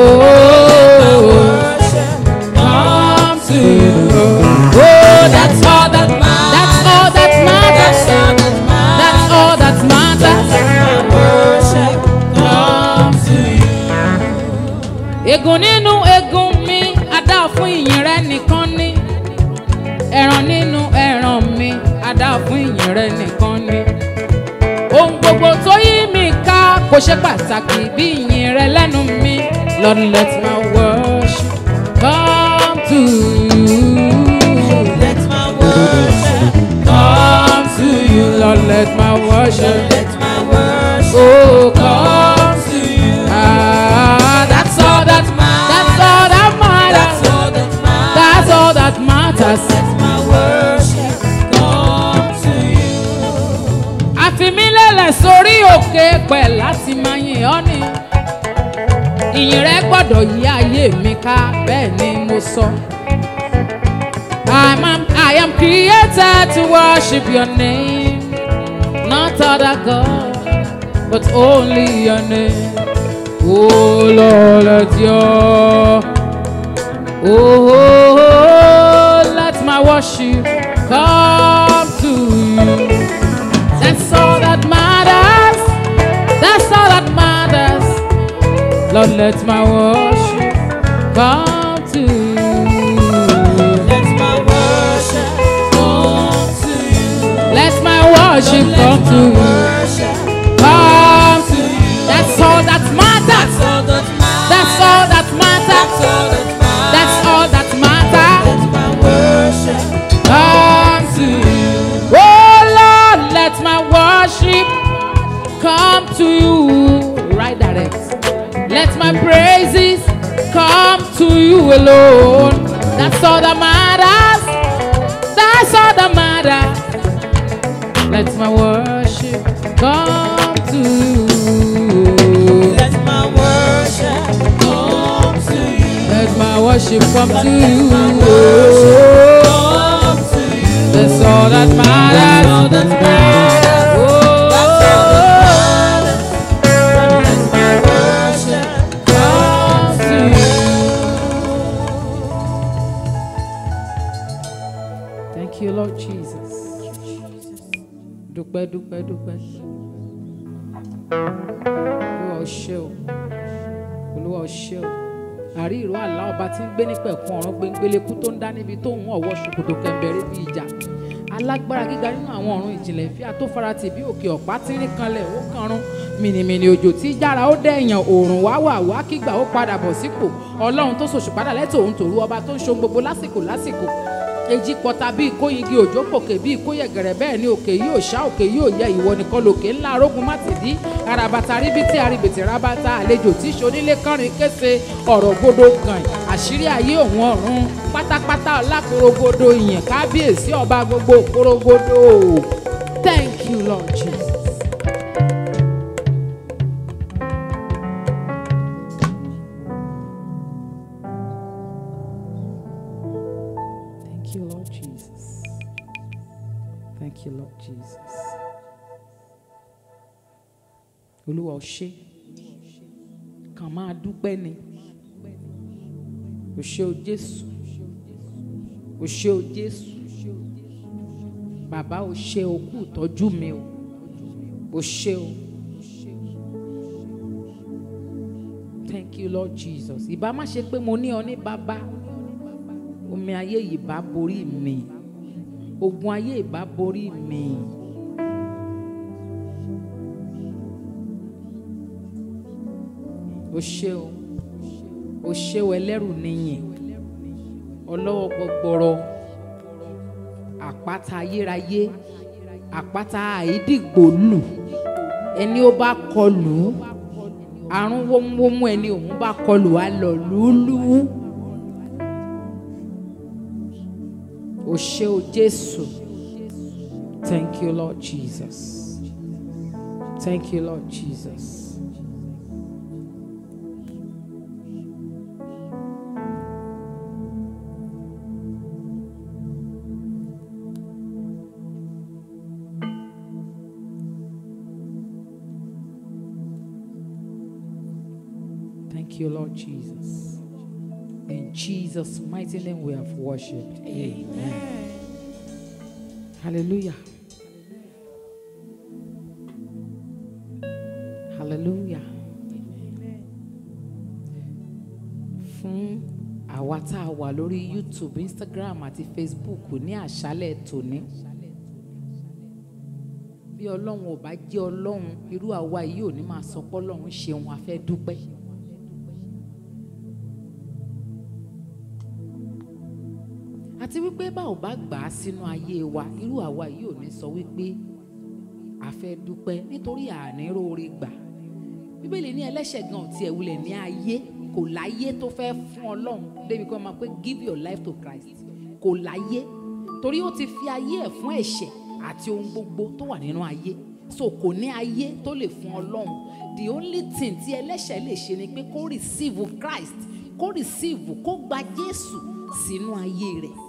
Worship come to you. Oh, that's all that matters. That's all that matters. That's all that matters. my worship come to you. Ègún nínú ègún mi, adá fún ìyìn rẹ nìkan ni. Ẹran nínú ẹran mi, adá fún ìyìn rẹ nìkan ni. Ohun gbogbo tó yí mi ká kò ṣe pàtàkì bí ìyìn rẹ lẹ́nu mi. Lord, let my worship come to you. Let my worship Come to you, Lord, let my worship. Let my worship Oh, come. to you. Ah, that's all that matters. That's all that matters. That's all that matters. That's all that matters. Let my worship come to you. Àfimílẹ̀lẹ̀ sórí òkè pẹ̀ láti máa yìn ọ́ ni. Ìyìn rẹ gbọ́dọ̀ yí ayé mi ká, bẹ́ẹ̀ ni mo sọ. I am created to worship your name, not other God, but only your name. Oh Lord, let your let my worship come to you. That's all that matters. That's all that matters. Lord, let my worship come to you. Let my worship come to you. Let my worship Let come to my you. worship Come to you. That's all that matters. That's all that matters. That's all that matters. That's all that matters. That's all that matters. Let my worship Come to you. Oh Lord, let my worship come to you. Right direct. Let my praises come to you alone. That's all that matters. That's all that matters. Let my worship come to you. Let my worship come to you. Let my worship come to you. Come to you. That's all that matters. All that matters. Oh, That's all that matters. Let my worship come to you. thank you, Lord Jesus. Dúpẹ́, dúpẹ́, dúpẹ́. Olúwa o ṣé o. Olúwa o ṣé o. àrí ìró àlá ọba tí ń gbé nípẹ̀kun ọ̀run gbẹngbẹlẹ́kú tó ń dá níbi tó ń ọ̀wọ́ ṣòkòtò kẹ̀mbẹ̀rẹ̀ bí ìjà alágbára gíga nínú àwọn ọ̀run ìjìnlẹ̀ ìfẹ́ tó faratì bí òkè ọ̀pá tínrín kanlẹ̀ ó kanrun mìnìmìnì òjò tí jára ó dẹ̀yàn òòrùn wá kígbà ó padà bọ̀ sípò ọlọ́run tó ṣòṣùpá lẹ́tọ̀ òun tòru ọba tó ń ṣe gbogbo lásìkò èjì pọ̀ta bí ìkóyingi òjò pòkè bí ìkóyẹ̀gẹ̀rẹ̀ bẹ́ẹ̀ ni òkè yóò ṣá òkè yóò yẹ ìwọ nìkan lòkè ńlá arógun má ti dí arabata ríbitì arìbìtì rabata àlejò tí ṣonílé kánrin kése ọ̀rọ̀ gbọdọ̀ kàn àṣírí ayé òun ọ̀run pátápátá ọlákorogodo ìyẹn kábíyèsí ọba gbogbo korogodo. Thank you, Lord Jesus. Thank you, Lord Jesus. Thank you, Lord Jesus. Olúwa ó ṣé, kàn máa dúpẹ́ ni. Ó ṣé o Jésù, ó ṣé o Jésù. Bàbá ó ṣé o kú ìtọ́jú mi o, ó ṣé o. Thank you, Lord Jesus. Ìbá má ṣe pé mo ní ọ ní bàbá, omi ayé yìí bá borí mi, ogun ayé ìbá borí mi. Ó ṣé o, ó ṣé o ẹlẹ́rù níyìn, ọlọ́wọ́ gbọgbọrọ, àpáta ayérayé, àpáta àìdìgbòlù, ẹni ó bá kọlù, àrùn wómúwómú ẹni òun bá kọlù á lọ lúlú. Ó ṣé o Jésù. Thank you, Lord Jesus. Thank you, Lord Jesus. Thank you, Lord Jesus. In Jesus' mighty name we have worshipped. Amen. Hallelujah. Hallelujah. Fún àwa tá a wà lórí YouTube, Instagram àti Facebook ní àṣálẹ̀ tòní. Bí Ọlọ́run ò bá jẹ́ Ọlọ́run, irú àwa yìí ò ní máa sọ pé Ọlọ́run ṣeun, a fẹ́ dúpẹ́. Àti wípé bá ò bá gbà á sínú ayé wa, irú àwa yìí ò ní sọ wípé a fẹ́ dúpẹ́ nítorí àníró orí gbà. Bíbélì ní ẹlẹ́ṣẹ̀ gan tí ẹ̀ wulẹ̀ ní ayé, kò láyé tó fẹ́ fún Ọlọ́run débi kí wọ́n máa pé give your life to Christ. Kò láyé torí ó ti fi ayé ẹ̀ fún ẹ̀ṣẹ̀ àti ohun gbogbo tó wà nínú ayé. So kò ní ayé tó lè fún Ọlọ́run. The only thing tí ẹlẹ́ṣẹ̀ lè ṣe ni pé kó receive Christ, kó receive, kó gba Jésù sínú ayé rẹ̀.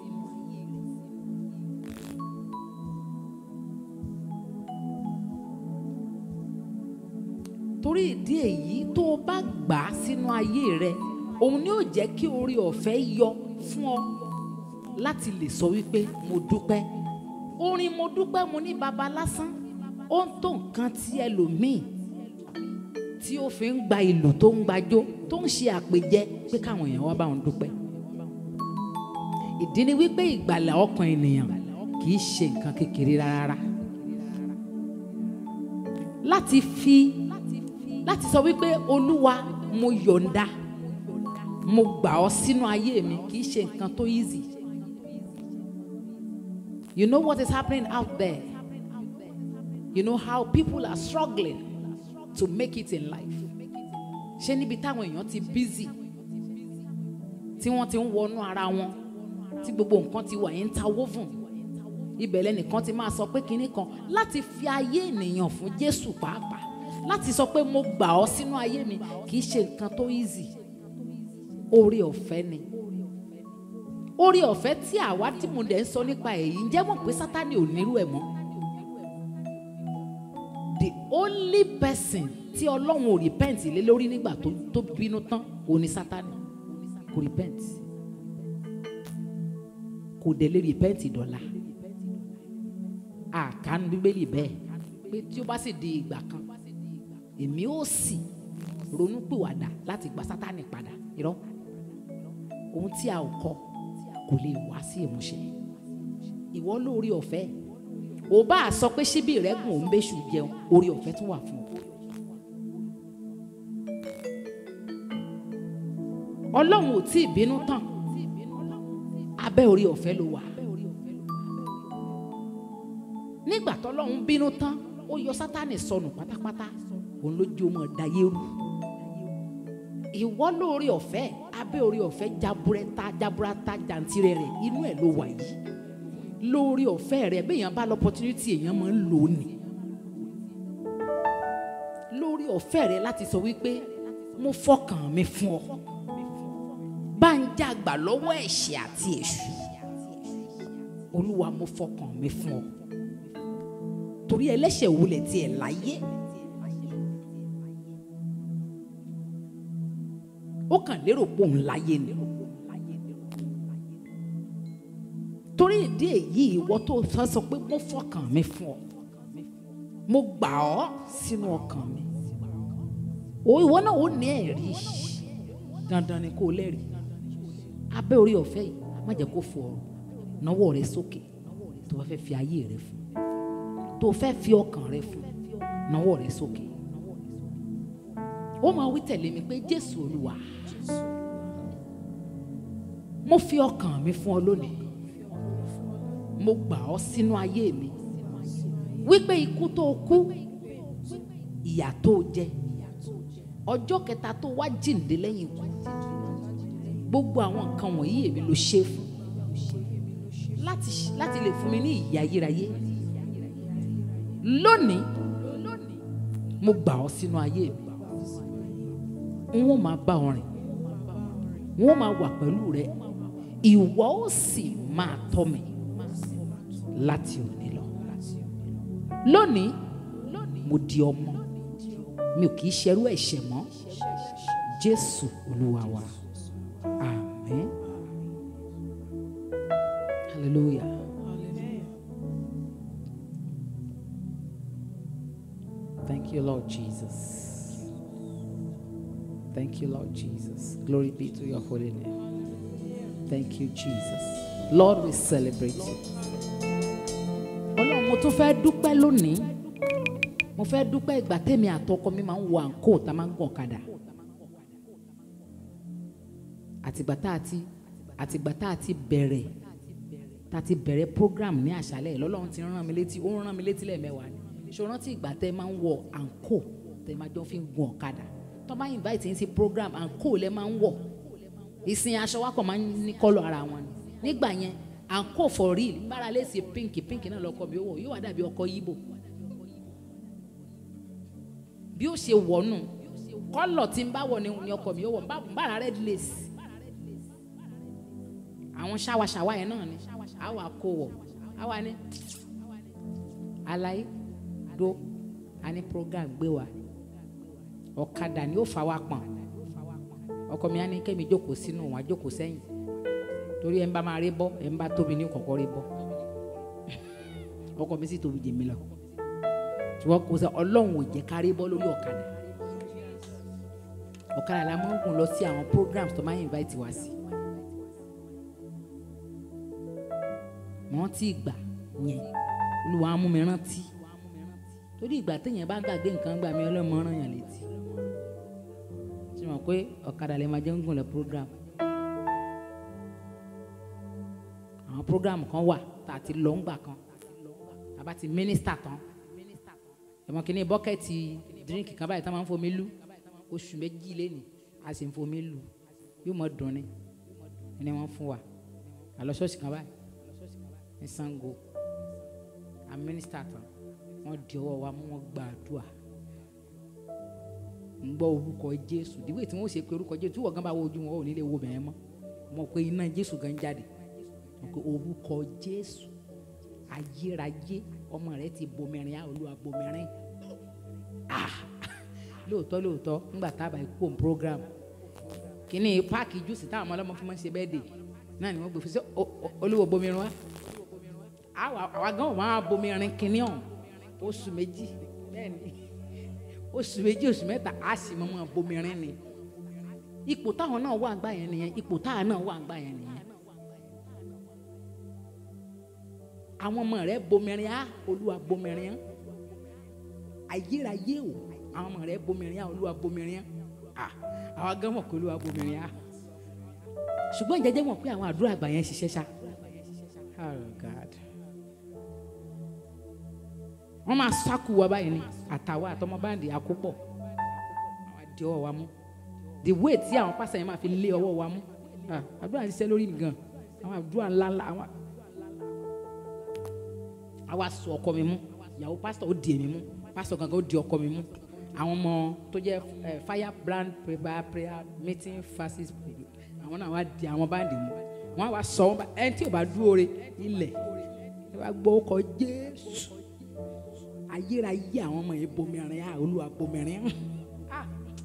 Torí ìdí èyí tó o bá gbà á sínú ayé rẹ, òun ni ó jẹ́ kí oore ọ̀fẹ́ yọ fún ọ láti lè sọ wípé mo dúpẹ́. Orin mo dúpẹ́ mo ní baba lásán, ó ń tó nǹkan tí ẹlòmíì tí ó fi ń gba ìlù tó ń gbàjó tó ń ṣe àpèjẹ pé káwọn èèyàn wá bá òun dúpẹ́. Ìdí ni wípé ìgbàlà ọkàn ènìyàn kì í ṣe nǹkan kékeré rárá. Láti sọ wípé Olúwa mo yọ̀ǹda, mo gbà ọ́ sínú ayé mi, kì í ṣe nǹkan tó easy. You know what is happening out there? You know how people are struggling to make it in life. Ṣé níbi táwọn èèyàn ti busy, tí wọ́n ti ń wọnú ara wọn, tí gbogbo nǹkan ti wà interwoven, ibẹ̀ lẹ́nìkan ti máa sọ pé kinní kan láti fi ayé ènìyàn fún Jésù pàápàá, láti sọ pé mo gbà ọ́ sínú ayé mi, kì í ṣe nǹkan tó easy. Oore ọ̀fẹ́ ni. Oore ọ̀fẹ́ tí àwa tí mo dẹ̀ ń sọ nípa èyí, ǹjẹ́ mọ̀ pé Sátánì ò nírú ẹ̀ mọ́. The only person tí Ọlọ́run ò repent lé lórí nígbà tó bínú tán, òun ni Sátánì. Kò repent. Kò dẹ̀ lè repent dọ̀la. Àkànú Bíbélì bẹ́ẹ̀ pé tí ó bá sì di ìgbà kan, èmi ó sì ronúpìwàdà láti gba Sátánì padà. Irọ́, ohun tí a ò kọ kò lè wá sí ìmúṣẹ. Ìwọ lórí ọ̀fẹ́, ò bá a sọ pé síbí rẹ gùn òun bẹ́ṣù jẹun, orí ọ̀fẹ́ tún wà fún ọ. Ọlọ́run ò tí ì bínú tán, abẹ́ orí ọ̀fẹ́ ló wà. Nígbà tọ́lọ́run bínú tán, ó yọ Sátánì sọnù pátápátá, òun ló jẹ́ ọmọ dayé rú. Ìwọ lórí ọ̀fẹ́, abẹ́ orí ọ̀fẹ́ jaburata jantirẹ rẹ̀, inú ẹ̀ ló wà yìí. Lórí ọ̀fẹ́ rẹ̀ béèyàn bá l'opportunity èèyàn máa ń lò ó ní. Lórí ọ̀fẹ́ rẹ̀ láti sọ wípé mo fọkàn mi fún ọ, bá ń jàgbà lọ́wọ́ ẹ̀ṣẹ̀ àti èṣù. Olúwa mo fọkàn mi fún ọ, torí ẹlẹ́ṣẹ̀ wulẹ̀ tiẹ̀ láyé. Ó kàn lérò pé òun láyé ni. Torí ìdí èyí, ìwọ tó sọ pé mo fọkàn mi fún ọ, mo gbà ọ́ sínú ọkàn mi, ìwọ náà ó ní ẹ̀rí. Dandan ni kó lẹ́rìí. Abẹ́ orí ọ̀fẹ́ yìí má jẹ́ kó fò ọ́. Nawọ́ rẹ sókè tó bá fẹ́ fi ayé rẹ fún, tó fẹ́ fi ọkàn rẹ fún, nawọ́ rẹ sókè. Ó máa wí tẹ̀lé mi pé Jésù Olúwa, mo fi ọkàn mi fún ọ lónìí. Mo gbà ọ́ sínú ayé mi, wípé ikú tó kú, ìyà tó jẹ, ọjọ́ kẹta tó wá jíǹde lẹ́yìn ikú, gbogbo àwọn nǹkan wọ̀nyí èmi ló ṣe fún, láti lè fún mi ní ìyè ayérayé. Lónìí mo gbà ọ́ sínú ayé mi, n ó máa bá ọ rìn, n ó máa wà pẹ̀lú rẹ, ìwọ ó sì máa tọ́ mi láti òní lọ. Lónìí mo di ọmọ, mi ò kì í ṣerú ẹ̀ṣẹ̀ mọ́. Jésù Olúwa wa, àmín. Hallelujah. Thank you, Lord Jesus. Thank you, Lord Jesus. Glory be to your holy name. Thank you, Jesus. Lord, we celebrate you. Ọlọ́run, mo tún fẹ́ dúpẹ́ lónìí. Mo fẹ́ dúpẹ́ ìgbà tèmi àtọkọ mi máa ń wọ àǹkó tá máa ń gùn ọ̀kadà. Àtìgbà tá a ti bẹ̀rẹ̀ program ní àṣálẹ̀ lọ́lọ́run ti rán mi létí, ó rán mi létí lẹ́ẹ̀mẹ́wàá ni. Ṣé o rántí ìgbà tẹ́ máa ń wọ àǹkó tẹ́ máa jọ fi ń gun ọ̀kadà? Tó bá invite yín sí program, àǹkó lẹ máa ń wọ̀. Ìsìn aṣọ wa kàn máa ń ní kọ́lọ̀ ara wọn ni. Nígbà yẹn àǹkó for real, bára lè ṣe pink náà lọ́kọ mi ó wọ̀, yóò wá dàbí ọkọ Yíbò. Bí ó ṣe wọ̀nù, kọ́lọ̀ tí ń bá wọ̀ ni ọkọ mi ó wọ̀, bára red lace. Àwọn ṣáwa yẹn náà ni àwa kó wọ̀, àwa ní aláì do a ní program gbé wa, ọ̀kadà ni ó fa wa pọ̀n. Ọkọ mi á ní kẹ́mi jókòó sínú wọn, jókòó sẹ́yìn, torí ẹ̀ ń bá máa rí bọ́, ẹ̀ ń bá tóbi ní kọ̀kọ́ rí bọ́. Ọkọ mi sì tóbi jẹ mí lọ, ṣùgbọ́n kò sọ Ọlọ́run ò jẹ́ ká rí bọ́ lórí ọ̀kadà. Ọ̀kadà la máa ń gùn lọ sí àwọn programs tó máa ń invite wa sí. Wọ́n ti ìgbà yẹn Olúwa mú mi rántí, torí ìgbà téèyàn bá gbàgbé nǹkan gbà mí Ọlọ́run rán yàn létí. Ṣé mọ̀ pé ọ̀kadà lè máa jẹ́ ń gùn lọ program? Àwọn program kan wà tá a ti lọ ń gbà kan, tá a bá ti mínísítà tán, ẹ̀mọ́ kìíní bọ́kẹ́tì dírínkì kan báyìí tá a máa ń fomi lú, oṣù méjì lénìí a sì ń fomi lú, yóò mọ̀ dùn ni ẹni wọ́n fún wa. Àlọ́ ṣọ́ọ̀ṣì kan báyìí ní Sango, a mínísítà tán, wọ́n di ọwọ́ wa mú wọn gbàdúrà, ń gbọ́ orúkọ Jésù, díwèé tí wọ́n ṣe pé orúkọ Jésù tí wọ́n gan bá wo ojú wọn ò ní lè wo bẹ̀rẹ̀ mọ́, mọ̀ pé iná Jésù gan jáde, mọ̀ pé orúkọ Jésù ayérayé, ọmọ rẹ ti bomirin, Olúwa bomirin. Lóòótọ́ ńgbà tábà ikú òun program kíní páàkì júùsì táwọn ọmọ ọlọ́mọ fún mọ́ ṣe bẹ́ẹ̀ dè náà ni wọ́n gbé fún sí Olúwa bomirin wa. Àwa gan ò máa bomirin kíní ọ̀hún oṣù méjì, bẹ́ẹ̀ ni oṣù méjì oṣù mẹ́ta á sì mọ́ bomirin ni. ipò táwọn náà wà àgbà yẹn nìyẹn, ipò táwọn náà wà àgbà yẹn nìyẹn. àwọn ọmọ rẹ bomirin á, Olúwa bomirin á, ayérayé o, àwọn ọmọ rẹ bomirin á, Olúwa bomirin á, àwọn gan mọ̀ pé Olúwa bomirin á. ṣùgbọ́n ìjẹ́jẹ́ mọ̀ pé àwọn àdúrà àgbà yẹn ṣiṣẹ́ ṣá. Oh God. wọ́n máa sáku wa báyìí ni àtàwọn àtọmọ báńdì àkópọ̀ àwọn àdì ọwọ́ wa mú the way tí àwọn pásítọ̀ yẹn máa fi lé ọwọ́ wa mú àdúrà ṣiṣẹ́ lórí mi gan, àwọn àdúrà ńláńlá àwọn àwa sọ ọkọ mi mú, ìyàwó pásítọ̀ ó di èmi mú, pásítọ̀ gangan ó di ọkọ mi mú, àwọn ọmọ tó jẹ́ fire brand prayer meeting fasis àwọn náà wá di àwọn báńdì mú, wọ́n á wá sọ wọn ẹni tí ò bá dúró re ilẹ̀ ẹ wá gbọ́ ọkọ̀ Jésù ayérayé àwọn ọmọ yẹn bomirin á, Olúwa bomirin á.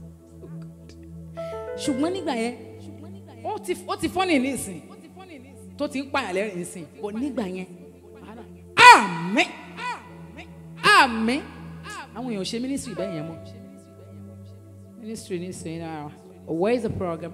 ṣùgbọ́n nígbà yẹn ó ti fọ́nì nísìn tó ti ń pààyàn lẹ́rìn nísìn bọ̀ nígbà yẹn àmín àmín àwọn èèyàn ṣe ministry bẹ́ẹ̀ yẹn mọ́ ministry nísìn náà. Where is the program?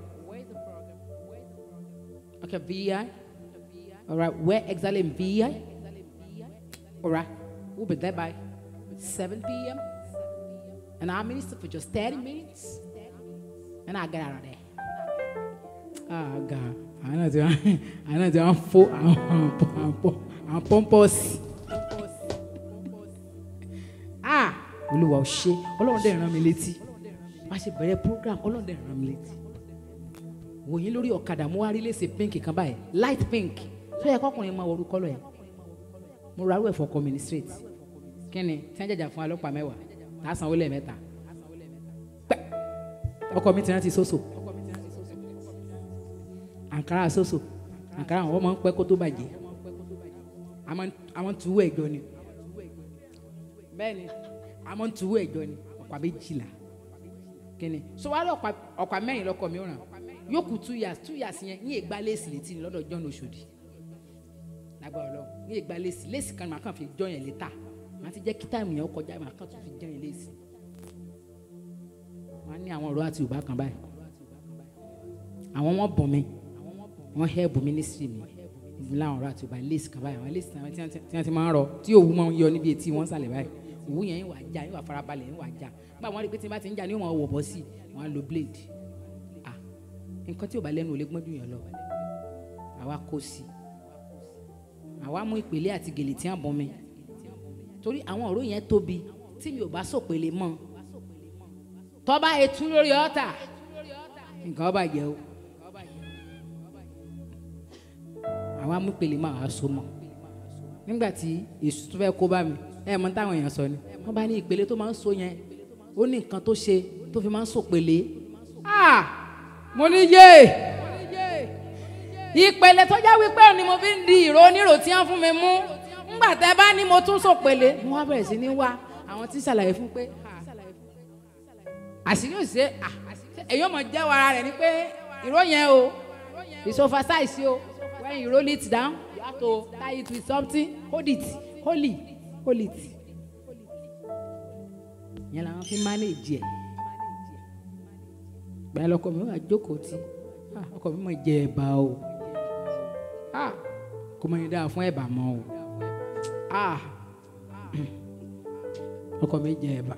Okay, VI. All right, where exactly in VI? All right, we'll be there by 7 p.m. and I'll minister for just 30 minutes and I'll get out of there. Oh God, I know I'm pompous. Olúwa ò ṣe, Ọlọ́run dẹ̀ rán mi létí. Bá ṣe bẹ̀rẹ̀ program, Ọlọ́run dẹ̀ rán mi létí. Wò yín lórí ọ̀kadà mo wá rí léṣe pink kan báyìí, light pink. Tó yẹ kọ́kùnrin máa wọrú kọ́lọ̀ ẹ̀. Mo ra arú ẹ̀ fọ́ communistrate. Kíni tí wọ́n jẹjà fún ọlọ́pàá 10 tá a sanwó lẹ́ẹ̀mẹ́ta. Ọkọ mi ti rántí soso. Àǹkárá soso. Àǹkárá àwọn ọmọ ń pẹ́ kó tó bàjẹ́. Àwọn tuwó ẹ̀jọ́ ni. Bẹ́ẹ̀ni, àwọn tuwó ẹ̀jọ́ ni. Ọ̀pá 12. Kíni so wá lọ ọ̀pá 4 lọ́kọ mi ràn. Yóò kù 2 years yẹn ní ìgbà léèsì létí lọ́dọ̀ John Oṣòdì. Lágbára Ọlọ́run ní ìgbà léèsì kan máa kàn fi jọ yẹn létà. Màá ti jẹ́ kí táìmù yẹn ó kọjá màá kàn tún fi jọ yẹn léèsì. Màá ní àwọn ọ̀rọ̀ àti Yorùbá kan báyìí. Àwọn wọn bọ̀ mi, wọ́n hẹ́ẹ̀bù mínísírì mi. Ìbùlá àwọn ọ̀rọ̀ àti Yorùbá léèsì kan báyìí. Àwọn léèsì tí wọ́n ti máa ń rọ tí òwú máa ń yọ níbi etí wọn sàlẹ̀ báyìí. Òwú yẹn ń wà já, ń wà farabalẹ̀, ń wà já. Nígbà wọn rí pé tí wọ́n bá ti ń já ní wọn wọ̀ bọ́ sí i, wọ́n á lo blade. Nǹkan tí ò bá lẹ́nu ò lè gbọ́n jù yàn lọ. Àwa kó sí. Àwa mú ìpèlé àti gèlè tí à ń bọ́n mi. Torí àwọn ọ̀rọ̀ yẹn tóbi tí mi ò bá sòpèlè mọ́. Tọ́ba etú lórí ọ̀tà. Nǹkan ọba jẹ́ o. Àwa mú ìpèlè máa wá so mọ́. Nígbà tí èṣù tó fẹ́ kó bá mi, mọ táwọn èèyàn sọ ni. Wọ́n bá ní ìpèlè tó máa ń so yẹn. Ó ní nǹkan tó ṣe tó fi máa ń sòpèlè. Mo ní yé ìpele tó jẹ́ wípé ni mo fi ń di ìró onírò tí wọ́n fún mi mú ńgbà tẹ́ bá ní mo tún sòpele mo wá bẹ̀rẹ̀ sí ní wá àwọn tí ṣàlàyé fún pé àṣírí ò ṣe èyí ò mọ̀ jẹ́ wàrà rẹ̀ ni pé ìró yẹn o it's oversize o when you roll it down you have to tie it with something hold it yẹn làwọn fi manage ẹ̀. Bẹ́ẹ̀ lọ́kọ mi wà jókòó tí ọkọ mi máa jẹ ẹ̀bà o kò mọ̀ ní dáa fún ẹ̀bà mọ́ o ọkọ mi jẹ ẹ̀bà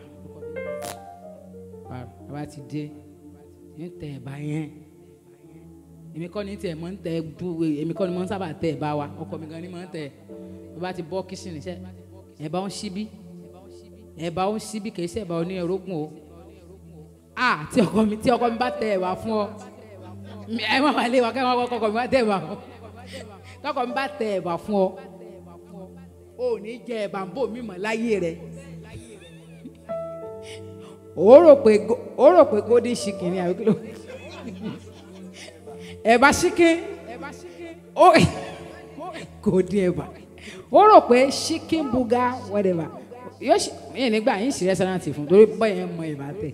bàbá ti dé ní tẹ ẹ̀bà yẹn èmi kọ́ ní tiẹ̀ mọ́ ń tẹ èmi kọ́ ni mọ́ ń sábà tẹ ẹ̀bà wa ọkọ mi gan ni mọ́ ń tẹ bàbá ti bọ́ kíṣìnì iṣẹ́ ẹ̀bà ń ṣíbí kì í ṣe ẹ̀bà oní ẹ̀rógùn o. Tí ọkọ mi bá tẹ ẹ̀wà fún ọ ẹ má wà lé wa kẹ́wọ́n ọkọ mi bá tẹ ẹ̀wà fún tọkọ mi bá tẹ ẹ̀wà fún ọ ò ní jẹ ẹ̀bà ń bò mí mọ̀ láyé rẹ ó rò pé golden chicken ni àbí kí ló ẹ̀bà chicken golden ẹ̀bà ó rò pé chicken burger whatever yóò ṣe yẹn nígbà yín sí rẹ́sítọ́rántì fún torí bọ́yẹn mọ ẹ̀bà tẹ̀.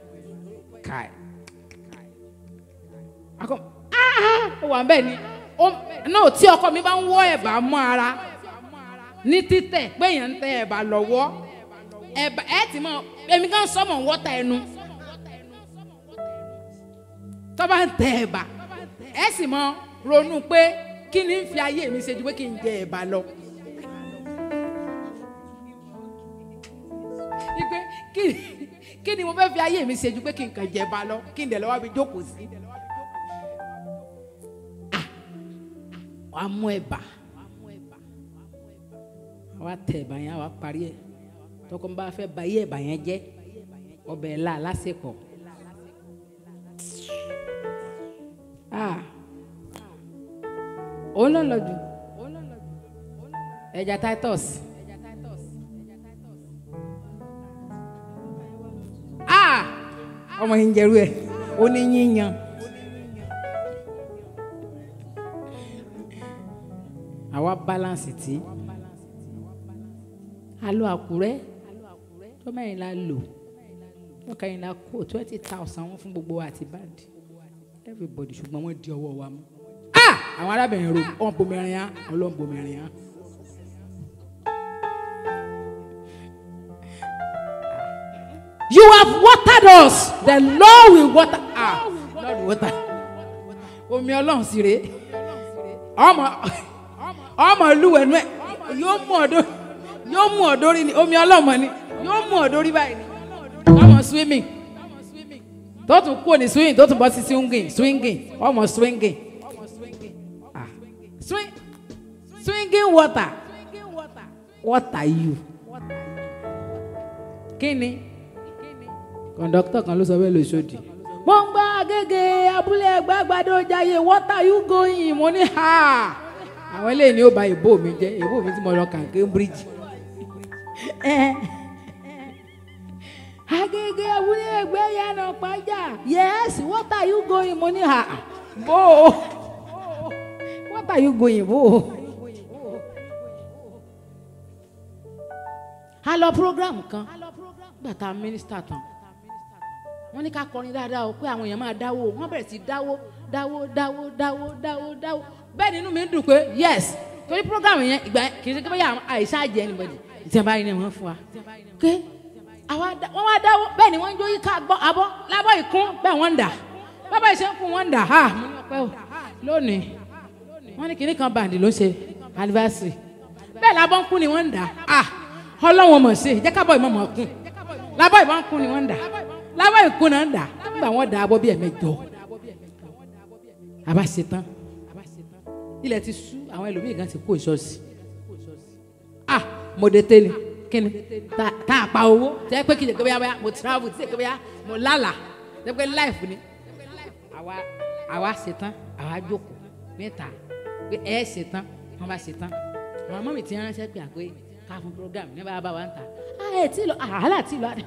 Ó wà bẹ́ẹ̀ ni náà tí ọkọ mi bá ń wọ́ ẹ̀bà mọ́ ara ní títẹ̀ pé èèyàn ń tẹ ẹ̀bà lọ́wọ́ ẹ̀bà ẹ̀ ti mọ̀ èmi kan sọ́mọ̀ ń wọ́ta ẹnu tó bá ń tẹ ẹ̀bà ẹ sì mọ ronú pé kí ni ń fi ayé mi ṣe ju pé kí n jẹ ẹ̀bà lọ. Ipe kí ni mo fẹ́ fi ayé mi ṣe ju pé kí n kàn jẹ ẹ̀bà lọ kí n dẹ̀ lọ́wọ́ bí jókòó sí. Wàá mú ẹ̀bà wàá tẹ ẹ̀bà yẹn wàá parí ẹ̀ tọkọ bá fẹ́ ba iye ẹ̀bà yẹn jẹ́ ọbẹ̀ ẹ̀ la lásìkò. Òun ló lọ jù ẹja Titus. Ọmọ yìí ń jẹrú ẹ ó ní yíyan. Àwa balance tí a lọ Àkúrẹ́ tó mẹ́rin la lò wọ́n kẹ́yìn la kó 20,000 wọn fún gbogbo àti band everybody ṣùgbọ́n wọ́n di ọwọ́ wa mú. Àwọn arábìnrin ro ọ̀n bomirin á ọlọ́n bomirin á. You have watered us, the Lord will water. Lord will water. Omi Ọlọ́run sì rèé. Ọmọ olúwẹ̀nú ẹ̀ yóò mú ọ̀dọ́ rí ni omi ọlọ́mọ ni yóò mú ọ̀dọ́ rí báyìí ni. Ọmọ swimming tó tún kúrò ní swinging tó tún bọ́ sí swinging ọmọ swinging swinging water you. Kí ni kọ̀ǹdọ́tọ̀ kan ló sọ bẹ́ẹ̀ lóṣòdì. Mo ń gbá Agége abúlé Ẹ̀gbá Àgbàdo Jayé what are you going? Mo ní ha. Àwọn eléyìí ni ó bà ìbò mi jẹ́ ìbò mi tí mo lọ kà Cambridge. Agége abúlé Ẹ̀gbá Yànà Pàjá yes what are you going? Mo ní ha bó what are you going bó. A lọ program kan gbàtà mínísítà tán wọ́n ní ká kọrin dáadáa o pé àwọn èèyàn máa dáwó wọ́n bẹ̀rẹ̀ sí dáwó bẹ́ẹ̀ nínú mi dùn pé yes torí program yẹn ìgbà kì í ṣe kébé yà àìsàn àjẹ anybody ìtẹ̀bá yìí ni wọ́n fún wa pé wọ́n wá dáwó bẹ́ẹ̀ ni wọ́n ń jó yíká abọ́ lábọ́ ìkún bẹ́ẹ̀ wọ́n ń dà bábá ìṣe ń kún wọ́n ń dà ha mo ní ọpẹ́ o lónìí wọ́n ní kinní kan bàǹdì ló ṣe anniversary bẹ́ẹ̀ lábọ́ ń kún ni wọ́n ń dà ọlọ́wọ́n mọ̀ sí jẹ́ kábọ̀ ìmọ̀ mọ̀ kún lábọ́ ìbọn kún ni wọ́n ń dà lábọ́ ìkún náà ń dà nígbà wọ́n dà abọ́ bí ẹ̀mẹ́jọ àbá ṣe tán ilẹ̀ ti sú àwọn ẹlòmíì gan ti kó ìṣọ́ọ̀ṣì mo dé tẹ́lẹ̀ kíni tá a pa owó tẹ́ pé kí n jẹ́ pé bóyá mo travel tí ṣe pé bóyá mo lálà tẹ́ pé life ni àwa ṣe tán àwa jókòó mẹ́ta pé ẹ ṣe tán wọ́n bá ṣe tán àwọn ọmọ mi ti ránṣẹ́ pé àpé ká fún program ní bá wa ń ta ẹ tí lọ àhálà tí lọ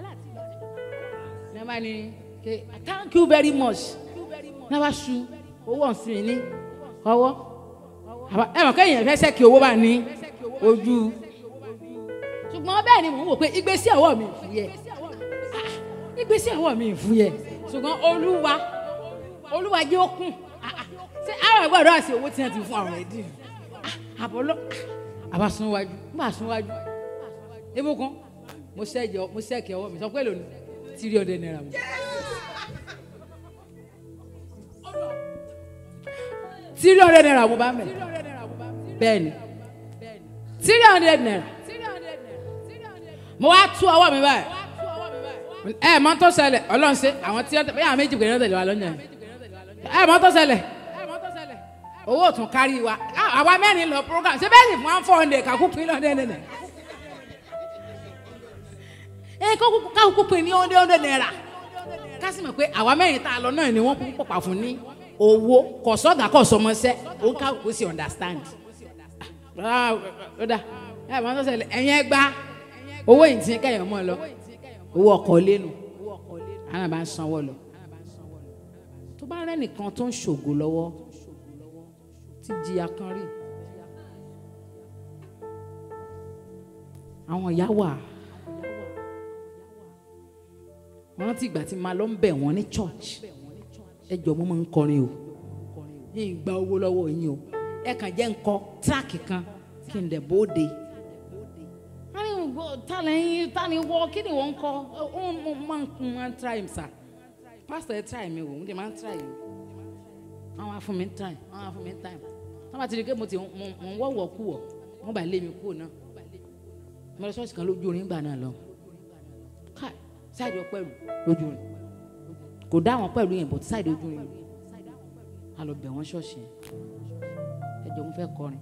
ní bá ní thank you very much ní bá ṣu owó ọ̀sìn ní ọwọ́ ẹ mọ̀ kẹ́yìn fẹ́ sẹ́kì owó bá ní ojú ṣùgbọ́n bẹ́ẹ̀ ni mò ń wò pé ìgbésí ọwọ́ mi ìfúyẹ́ ṣùgbọ́n olúwa jẹ́ okùn ṣé àwọn àgbàdo àti owó tí wọ́n ti fún àwọn ẹ̀dín àbọ̀lọ́ àbásúnwájú nígbà súnwájú ebókan mo sẹ́kì ọwọ́ mi sọ pé lónìí 300 naira mo. 300 naira mo bá mẹ́ bẹ́ẹ̀ ni 300 naira mo wá tú ọwọ́ mi báyìí mọ́ tó ṣẹlẹ̀ ọlọ́run ṣe àwọn tí wọ́n yà méjì pẹ̀lú ọ̀tẹ̀lẹ̀ wa lọ́nyà mọ́ tó ṣẹlẹ̀ owó tún kárí wa àwa mẹ́rin lọ program ṣe bẹ́ẹ̀ ni fún 400 kàkú pín lọ́dẹ̀ nẹ̀ kákú pín ní 100 naira ká sì mọ̀ pé àwa mẹ́rin tá a lọ náà ni wọ́n kún pọ̀pà fún ní owó kọ̀sọ́gà kọ̀sọ́mọṣẹ́ òun kákú sí understand lọ́dà mọ́ tó ṣẹlẹ̀ ẹ̀yìn ẹgbàá owó yìí ti kẹ́yìn ọmọ lọ owó ọkọ̀ lẹ́nu àwọn àbá ń sanwó lọ tó bá rẹ́ nìkan tó ń ṣògo lọ́wọ́ ti jìyà kan rí àwọn ìyá wà wọ́n rántí ìgbà tí màá lọ ń bẹ̀ wọ́n ní church ẹ jọ mo máa ń kọrin o ní ìgbà owó lọ́wọ́ yín o ẹ kàn jẹ́ ńkọ tíráàkì kan kí n dẹ̀ bóde tani wọ kí ni wọ́n kọ́ ó máa ń try him sir pastor ẹ try mi wò mo dé máa ń try yìí wọ́n wá fún mi time wọ́n bá ti rí pé mo ń wọ́wọ́ kú wọ̀ wọ́n bá lé mi kú náà mo lọ ṣọ́ọ̀ṣì kan lójú orin gbà náà lọ káì sáìdì ọpẹ́rù lójú orin kò dá àwọn pẹ̀lú yẹn bọ̀ sáìdì ojú orin a lọ bẹ̀ wọ́n ṣọ́ọ̀ṣì ẹjọ́ mo fẹ́ kọrin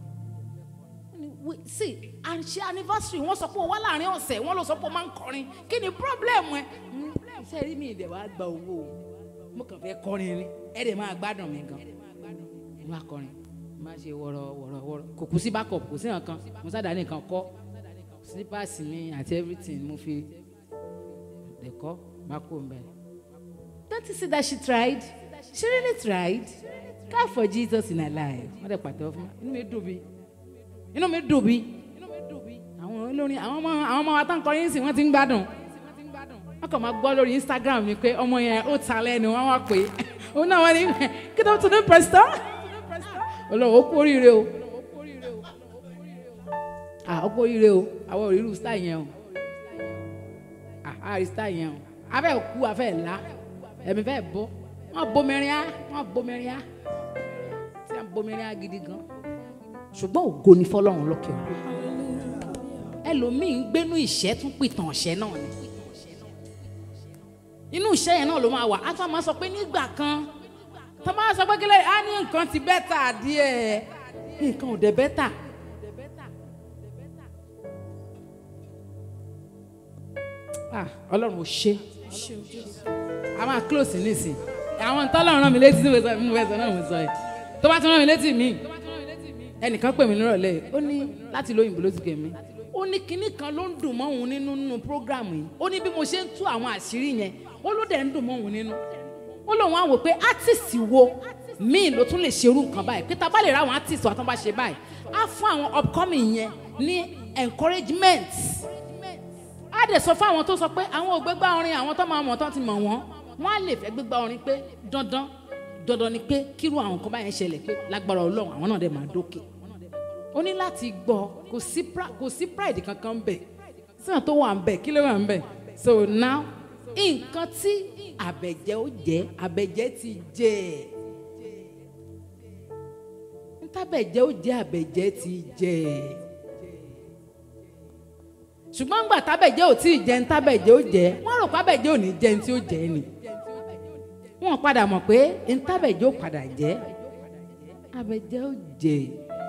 see à ń ṣe anniversary wọ́n sọ pé wọ́n wá láàrin ọ̀sẹ̀ wọ́n lọ sọ pé wọ́n máa ń kọrin kí ni problem ẹ ṣe rí mi ìdẹ̀ wá gba owó mo kàn fẹ́ kọrin ni ẹ dẹ̀ máa gbádùn mi gan mo máa kọrin mo máa ṣe wọ̀rọ̀ kò kú sí backup kò sí nǹkan mo sáà dá nìkan kọ́ slippers mi àti everything mo fi dẹ̀kọ́ bá kó mbẹ́. Don't you see that she tried? She really tried. God for Jesus in her life. Wọ́n dẹ̀ pàtẹ́wọ́ fún mi inú mi dùn bí àwọn olórin àwọn ọmọ wa tán kọrin sí wọ́n ti ń gbádùn wọ́n kàn máa gbọ́ lórí Instagram ni pé ọmọ yẹn ó ta lẹ́nu wọ́n wá pé òun náà wọ́n ní get up to the pastor olóòwò kú oríire o ó kú oríire o àwọn òrìrù style yẹn o àárí style yẹn o afẹ́ kú afẹ́ là ẹ̀mí fẹ́ bọ́ wọ́n bomirin á tí wọ́n bomirin á gidi gan ṣùgbọ́n ògo ni fọlọ́run lókè ọ̀run ẹlòmíì ń gbénú ìṣẹ́ tún pìtàn ọ̀ṣẹ́ náà ni inú ìṣẹ́ yẹn náà ló máa wà á tún máa sọ pé nígbà kan tó máa sọ pé kílẹ̀ á ní nǹkan ti bẹ́tà díẹ̀ nǹkan ò dẹ̀ bẹ́tà ọlọ́run ò ṣe a máa close nísìn àwọn tọ́lọ́run rán mi létí tí mo fẹ́ sọ náà mo sọ ẹ̀ tó bá tún rán mi létí mi ẹnìkan pè mí nírọ̀lẹ́ ó ní láti lóyìnbó ló ti gẹ̀ mí ó ní kinní kan ló ń dùn mọ́ òun nínú program yìí ó ní bí mo ṣe ń tú àwọn àṣírí yẹn ó ló dẹ̀ ń dùn mọ́ òun nínú ó lóun á wò pé artist wo míì ló tún lè ṣerú nǹkan báyìí pé tá a bá lè ra àwọn artist wa tó bá ṣe báyìí á fún àwọn upcoming yẹn ní encouragement á dẹ̀ sọ fún àwọn tó sọ pé àwọn ò gbégbá orin àwọn tó máa mọ̀ tó ti mọ̀ wọ́n á lè fẹ́ gbégbá orin pé dandan ni pé kírú àwọn kan báyẹn ṣẹlẹ̀ pé lágbára Ọlọ́run àwọn náà dẹ̀ máa dókè ó ní láti gbọ́ kò sí pride kankan ń bẹ̀ síwọ̀n tó wà ń bẹ̀ kí ló wà ń bẹ̀ so now nǹkan tí àbẹ̀jẹ́ ó jẹ́ àbẹ̀jẹ́ ti jẹ́ ntábẹ̀jẹ́ ó jẹ́ àbẹ̀jẹ́ ti jẹ́ ṣùgbọ́n ńgbà tábẹ̀jẹ́ ò tí ì jẹ́ ntábẹ̀jẹ́ ó jẹ́ wọ́n rò pé àbẹ̀jẹ́ ò ní jẹ́ ní tí ó jẹ́ ni wọ́n padà mọ̀ pé ntábẹ̀jẹ́ ó padà jẹ́ àbẹ̀jẹ́ ó jẹ́.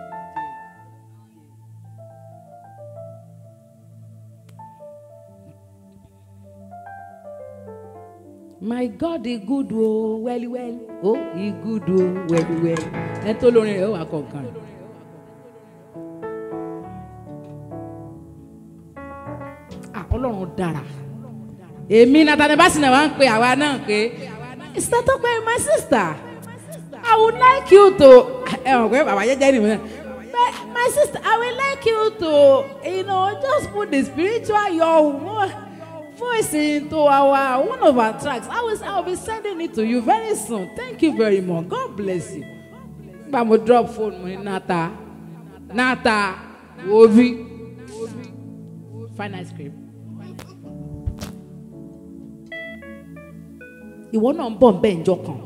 My God is good o well oh he good o well ẹ tó lórin rẹ̀ ó wà kọ̀ọ̀kan. Ọlọ́run dára èmi Nathaniel Bassey wá ń pe àwa náà pé Sister Tope my sister I would like you to ẹ mọ̀ pé bàbá jẹ́jẹ́ nìyẹn my sister I would like you to just put the spiritual your voice into one of our tracks. I will be sending it to you very soon. Thank you very much. God bless you. But I'm drop phone money. Nata, Ovi. Find ice cream. Ìwọ náà ń bọ̀ ń bẹ́ ǹjọ́ kan.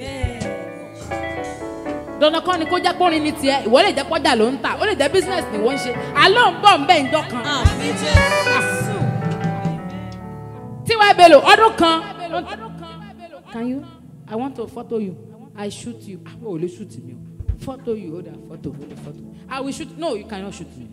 Dandan kan ni kó jẹ́ pọ́nrin ní tiẹ̀. Ìwọ lè jẹ́ pọ́jà ló ń tà. Ó lè jẹ́ business ni wọ́n ń ṣe. Àlọ́ ń bọ̀ ń bẹ́ ǹjọ́ kan. Tiwa Bello ọdún kan. Can you? I want to photo you. I shoot you. Oh, let's shoot me. Photo you. Hold on. Photo. I will shoot. No, you cannot shoot me.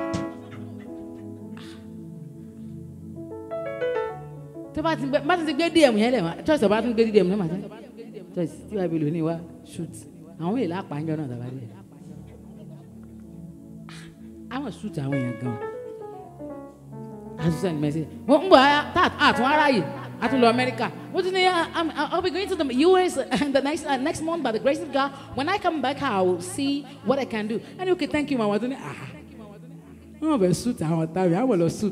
Tí bá ti gbé DM yẹn lẹ̀ wá. Choice bá ti gbé DM yẹn mà jẹ́. Choice Tiwa Bello ní wá shoot. Àwọn èèyàn lápá ń jọ náà tàbá dé. Àwọn shoot àwọn èèyàn gan. I send message. America. I'll be going to the US the next month by the grace of God. When I come back, I will see what I can do. And okay, thank you, Mama. I will suit. I will suit.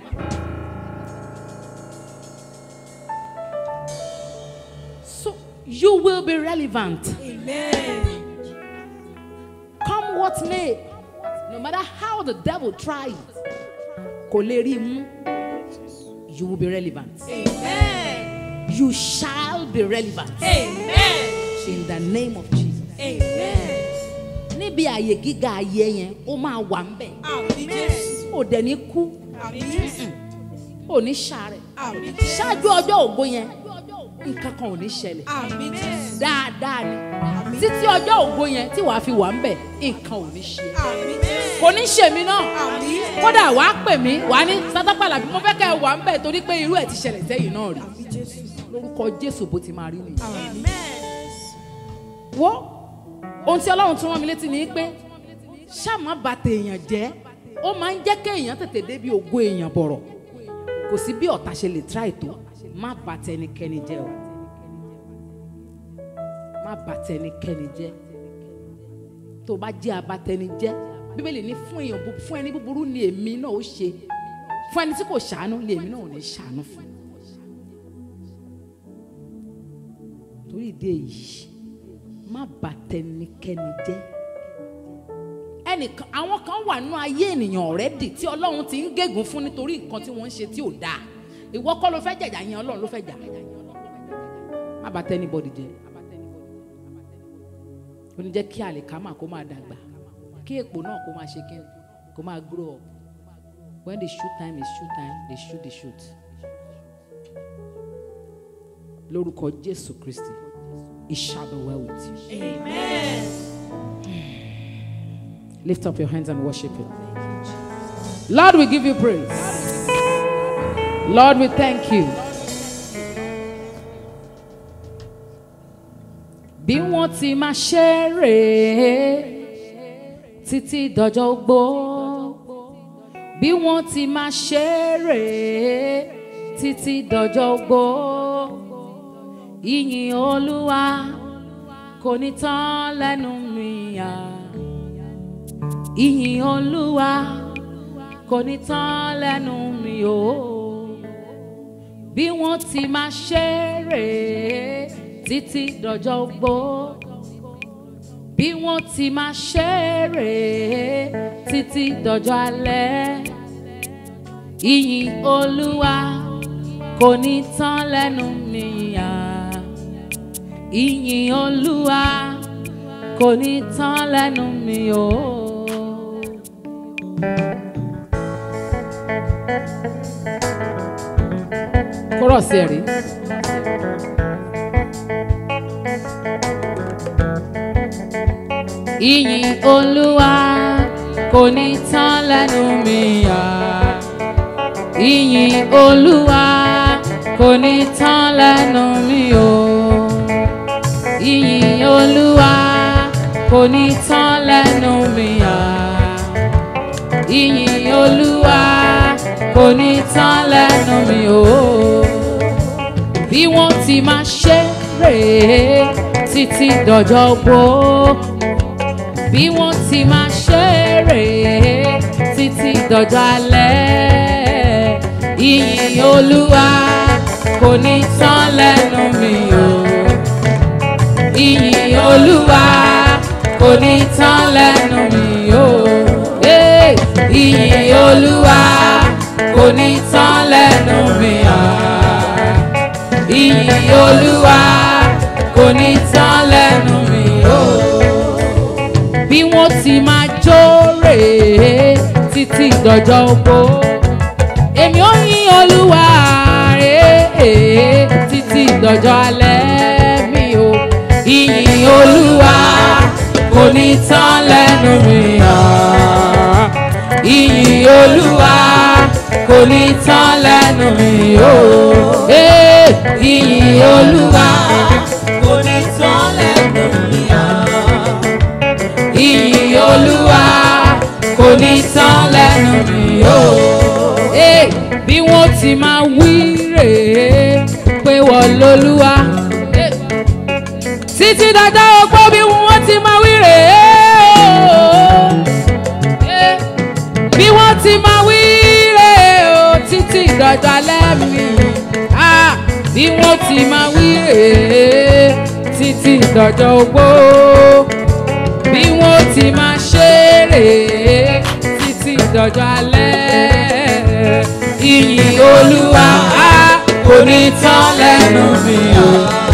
So you will be relevant. Amen. Come what may, no matter how the devil tries. You will be relevant. Amen. You shall be relevant. Amen. In the name of Jesus. Amen. Níbi àyè gíga ayé yẹn, ó máa wà ńbẹ̀. Àmín Jésù. Ó dẹ̀ ní kú. Àmín Jésù. Ó ní ṣàárẹ̀. Àmín Jésù. Ṣáájú ọjọ́ ògo yẹn, nǹkan kan ò ní ṣẹlẹ̀. Àmín Jésù. Dáadáa ni. Títí ọjọ́ ògo yẹn tí wàá fi wà ńbẹ̀, nǹkan ò ní ṣe. Àmín Jésù. Kò ní ṣe mí náà. Àmín. Kódà wàá pè mí, wàá ní Sátánpàlà bí mo fẹ́ kẹ́ ẹ wà ńbẹ̀ torí pé irú ẹ̀ ti ṣẹlẹ̀ sẹ́yìn náà rí. Àmín Jésù. Lórúkọ Jésù bó ti máa rí nìyí. Amen. Wo ohun tí Ọlọ́run tún rán mi létí ni pé ṣá má bà tèèyàn jẹ́, ó máa ń jẹ́ kéèyàn tètè débi ògo èèyàn bọ̀rọ̀. Kò sí bí ọ̀tá ṣe lè try tó, má bà tẹnikẹ́ni jẹ́ o. Má bà tẹnikẹ́ni jẹ́. Tó bá jẹ́ abatẹni jẹ́, Bíbélì ní fún ẹni búburú ni èmi náà ó ṣe. Fún ẹni tí kò ṣàánú ni èmi náà ò ní ṣàánú fún. Torí ìdí èyí, má bà tẹnikẹ́ni jẹ́. Ẹnìkan, àwọn kan wà nínú ayé ènìyàn already tí Ọlọ́run ti ń gégùn fún nítorí nǹkan tí wọ́n ń ṣe tí ò dáa. Ìwọ kọ́ ló fẹ́ jẹ̀jà yẹn, Ọlọ́run ló fẹ́ jà. Má bà tẹnibọdì jẹ́. Ó ní jẹ́ kí àlìkámà kó máa dàgbà, kí èpò náà kó máa ṣe kí kó máa grow up. When the shoot time is shoot time, they shoot the shoot. Lórúkọ Jésù Kristi, it shall be well with you. Amen. Lift up your hands and worship Him. Lord, we give you praise. Lord, we thank you. Bí wọ́n ti máa ṣe rèé títí dọjọ́ ogbó. Bí wọ́n ti máa ṣe rèé títí dọjọ́ ogbó. Ìyìn Olúwa kò ní tán lẹ́nu mi à. Ìyìn Olúwa kò ní tán lẹ́nu mi o. Bí wọ́n ti máa ṣe rèé títí dọjọ́ ogbó. Bí wọ́n ti máa ṣe rèé títí dọjọ́ alẹ́. Ìyìn Olúwa kò ní tán lẹ́nu mi à. Ìyìn Olúwa kò ní tán lẹ́nu mi o. Chorus ẹ̀rí. Ìyìn Olúwa kò ní tán lẹ́nu mi à. Ìyìn Olúwa kò ní tán lẹ́nu mi o. Ìyìn Olúwa kò ní tán lẹ́nu mi à. Ìyìn Olúwa kò ní tán lẹ́nu mi o. Bí wọ́n ti máa ṣe rèé títí dọjọ́ ogbó. Bí wọ́n ti máa ṣe rèé títí dọjọ́ alẹ́. Ìyìn Olúwa kò ní tán lẹ́nu mi o. Ìyìn Olúwa kò ní tán lẹ́nu mi o. Ìyìn Olúwa kò ní tán lẹ́nu mi à. Ìyìn Olúwa kò ní tán lẹ́nu mi o. Bí wọ́n ti máa jó rèé títí dọjọ́ ogbó. Èmi ó yìn Olúwa rèé títí dọjọ́ alẹ́ mi o. Ìyìn Olúwa kò ní tán lẹ́nu mi à. Ìyìn Olúwa kò ní tán lẹ́nu mi o. Ìyìn Olúwa kò ní tán lẹ́nu mi à. Ìyìn Olúwa kò ní tán lẹ́nu mi o. Bí wọ́n ti máa wí rèé pé wọ́n lolúwa. Títí dọjọ́ ogbó bí wọ́n ti máa wí rèé. Bí wọ́n ti máa wí rèé o títí dọjọ́ alẹ́ mi. Bí wọ́n ti máa wí rèé títí dọjọ́ ogbó. Bí wọ́n ti máa ṣe rèé títí dọjọ́ alẹ́. Ìyìn Olúwa kò ní tán lẹ́nu mi o.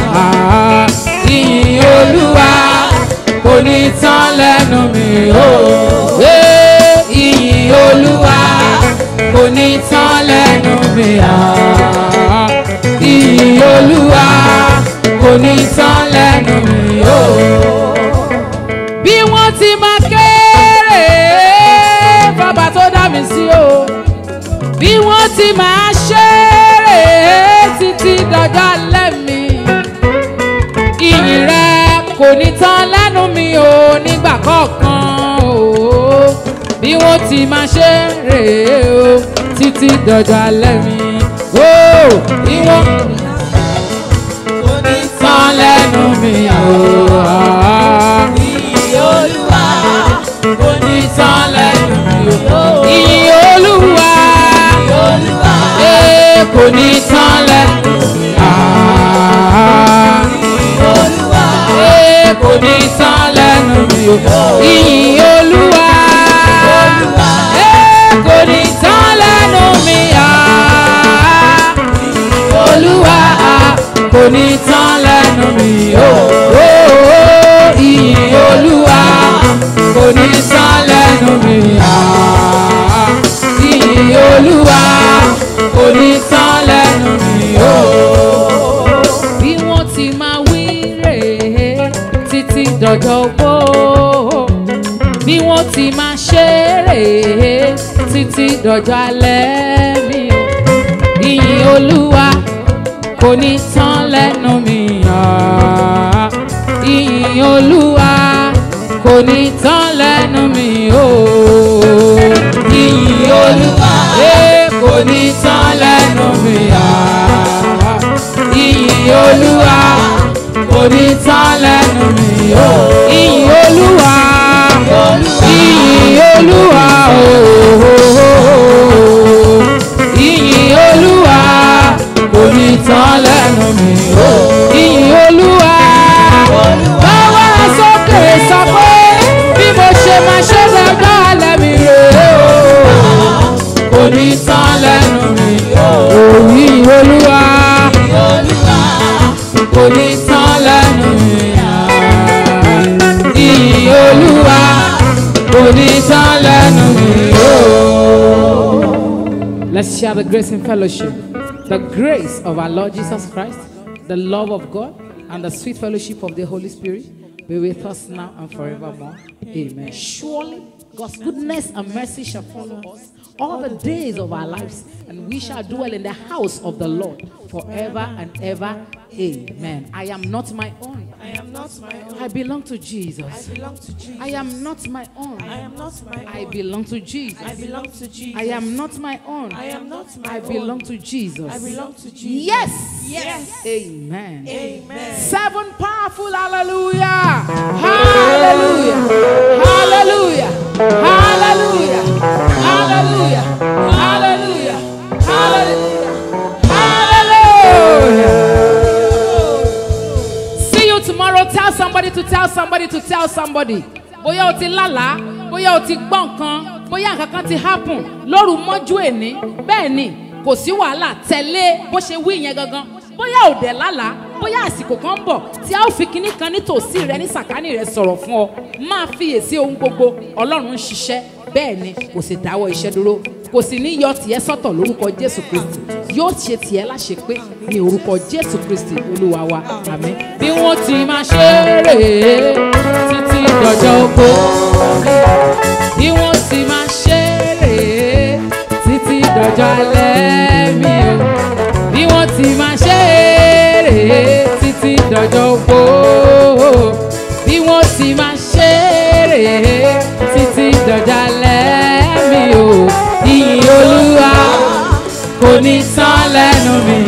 Ìyìn Olúwa kò ní tán lẹ́nu mi o. Ìyìn Olúwa kò ní tán lẹ́nu mi o. Ìyìn Olúwa kò ní tán lẹ́nu mi o. Bí wọ́n ti máa kéré bàbá tó dá mi sí o. Bí wọ́n ti máa ṣeré títí dọjọ́ alẹ́ mi. Ìyìn rẹ kò ní tán lẹ́nu mi o nígbà kọ̀ọ̀kan o. Bí wọ́n ti máa ṣeré o títí dọjọ́ alẹ́ mi. Bí wọ́n kò ní tán lẹ́nu mi o. Ìyìn Olúwa kò ní tán lẹ́nu mi o. Ìyìn Olúwa kò ní tán lẹ́nu mi. Ìyìn Olúwa kò ní tán lẹ́nu mi o. Ìyìn Olúwa kò ní tán lẹ́nu mi. Olúwa kò ní tán lẹ́nu mi o. Ìyìn Olúwa kò ní tán lẹ́nu mi. Ìyìn Olúwa kò ní tán lẹ́nu mi o. Bí wọ́n ti máa wí rèé títí dọjọ́ ogbó. Bí wọ́n ti máa ṣe rèé títí dọjọ́ alẹ́ mi o. Ìyìn Olúwa kò ní tán lẹ́nu mi. Ìyìn Olúwa kò ní tán lẹ́nu mi o. Ìyìn Olúwa kò ní tán lẹ́nu mi. Ìyìn Olúwa kò ní tán lẹ́nu mi o. Ìyìn Olúwa, ìyìn Olúwa o. Ìyìn Olúwa kò ní tán lẹ́nu mi o. Ìyìn Olúwa, báwa sókè sọ pé bí mo ṣe máa ṣe dàgbà lẹ́mi rèé o. Kò ní tán lẹ́nu mi o. Ìyìn Olúwa kò ní tán lẹ́nu mi. Ìyìn Olúwa kò ní tán lẹ́nu mi o. Let's share the grace in fellowship. The grace of our Lord Jesus Christ, the love of God, and the sweet fellowship of the Holy Spirit be with us now and forevermore. Amen. Surely God's goodness and mercy shall follow us all the days of our lives, and we shall dwell in the house of the Lord forever and ever. Amen. I am not my own. I am not my own. I belong to Jesus. I belong to Jesus. I am not my own. I am not my own. I belong to Jesus. I belong to Jesus. I am not my own. I am not my I own. belong to Jesus. I belong to Jesus. Yes. Yes. Amen. Amen. 7 powerful hallelujah. Hallelujah. Hallelujah. Hallelujah. Hallelujah. Hallelujah. Hallelujah. Hallelujah. See you tomorrow. Tell somebody to tell somebody to tell somebody. Bóyá o ti lálàá, bóyá o ti gbọ́ nǹkan, bóyá nǹkan kan ti happen lóru mọ́jú èní. Bẹ́ẹ̀ ni, kò sí wàhálà, tẹ̀lé bó ṣe wí yẹn gangan. Bóyá ò dẹ̀ lálàá, bóyá àsìkò kan ń bọ̀ tí a ó fi kinní kan nítòsí rẹ ní sàkání rẹ sọ̀rọ̀ fún ọ. Máa fiyèsí ohun gbogbo, Ọlọ́run ń ṣiṣẹ́. Bẹ́ẹ̀ ni, kò sì dáwọ́ iṣẹ́ dúró. Kò sì ní yọ tìẹ sọ́tọ̀ lórúkọ Jésù Kristi. Yóò ṣe tìẹ láṣepé ní orúkọ Jésù Kristi Olúwa wa. Àmín. Bí wọ́n ti máa ṣe rèé títí dọjọ́ ogbó. Bí wọ́n ti máa ṣe rèé títí dọjọ́ alẹ́ mi o. Bí wọ́n ti máa ṣe rèé títí dọjọ́ ogbó. Bí wọ́n ti máa ṣe rèé títí dọjọ́ alẹ́ mi o. Ìyìn Olúwa kò ní tán lẹ́nu mi.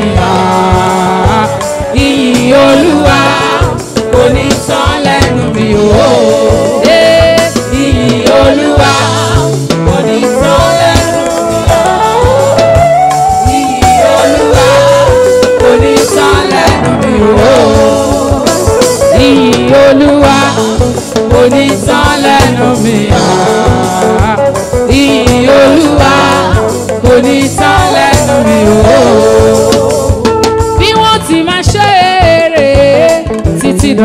Ìyìn Olúwa kò ní tán lẹ́nu mi o. Ìyìn Olúwa kò ní tán lẹ́nu mi o. Ìyìn Olúwa kò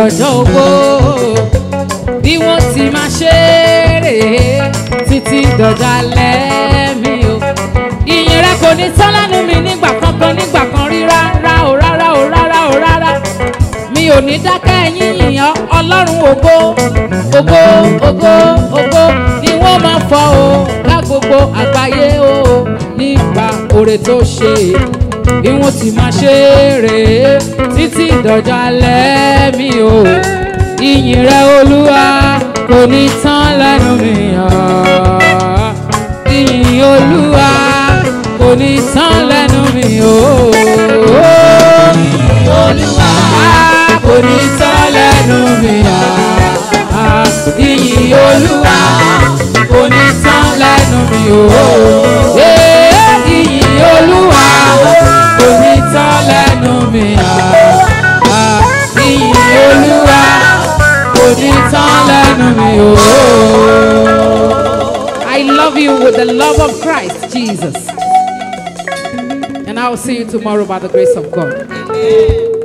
dọjọ́ ogbó bí wọ́n ti máa ṣe rèé títí dọjọ́ alẹ́ mi o. Ìyìn rẹ kò ní tán lẹ́nu mi nígbà kankan nígbà kan rí rárá o rárá o rárá o rárá. Mi ò ní dákẹ́ yíyìn Ọlọ́run ògo ògo ògo ògo ni wọ́n máa fọ́ o ká gbogbo àgbáyé o nípa oore tó ṣe bí wọ́n ti máa ṣe rèé títí dọjọ́ alẹ́ mi o. Ìyìn rẹ Olúwa kò ní tán lẹ́nu mi ìyìn Olúwa kò ní tán lẹ́nu mi o. Ìyìn Olúwa kò ní tán lẹ́nu mi ìyìn Olúwa kò ní tán lẹ́nu mi o. Ìyìn Olúwa kò ní tán lẹ́nu mi ìyìn Olúwa kò ní tán lẹ́nu mi o. I love you with the love of Christ Jesus. And I will see you tomorrow by the grace of God. Amen.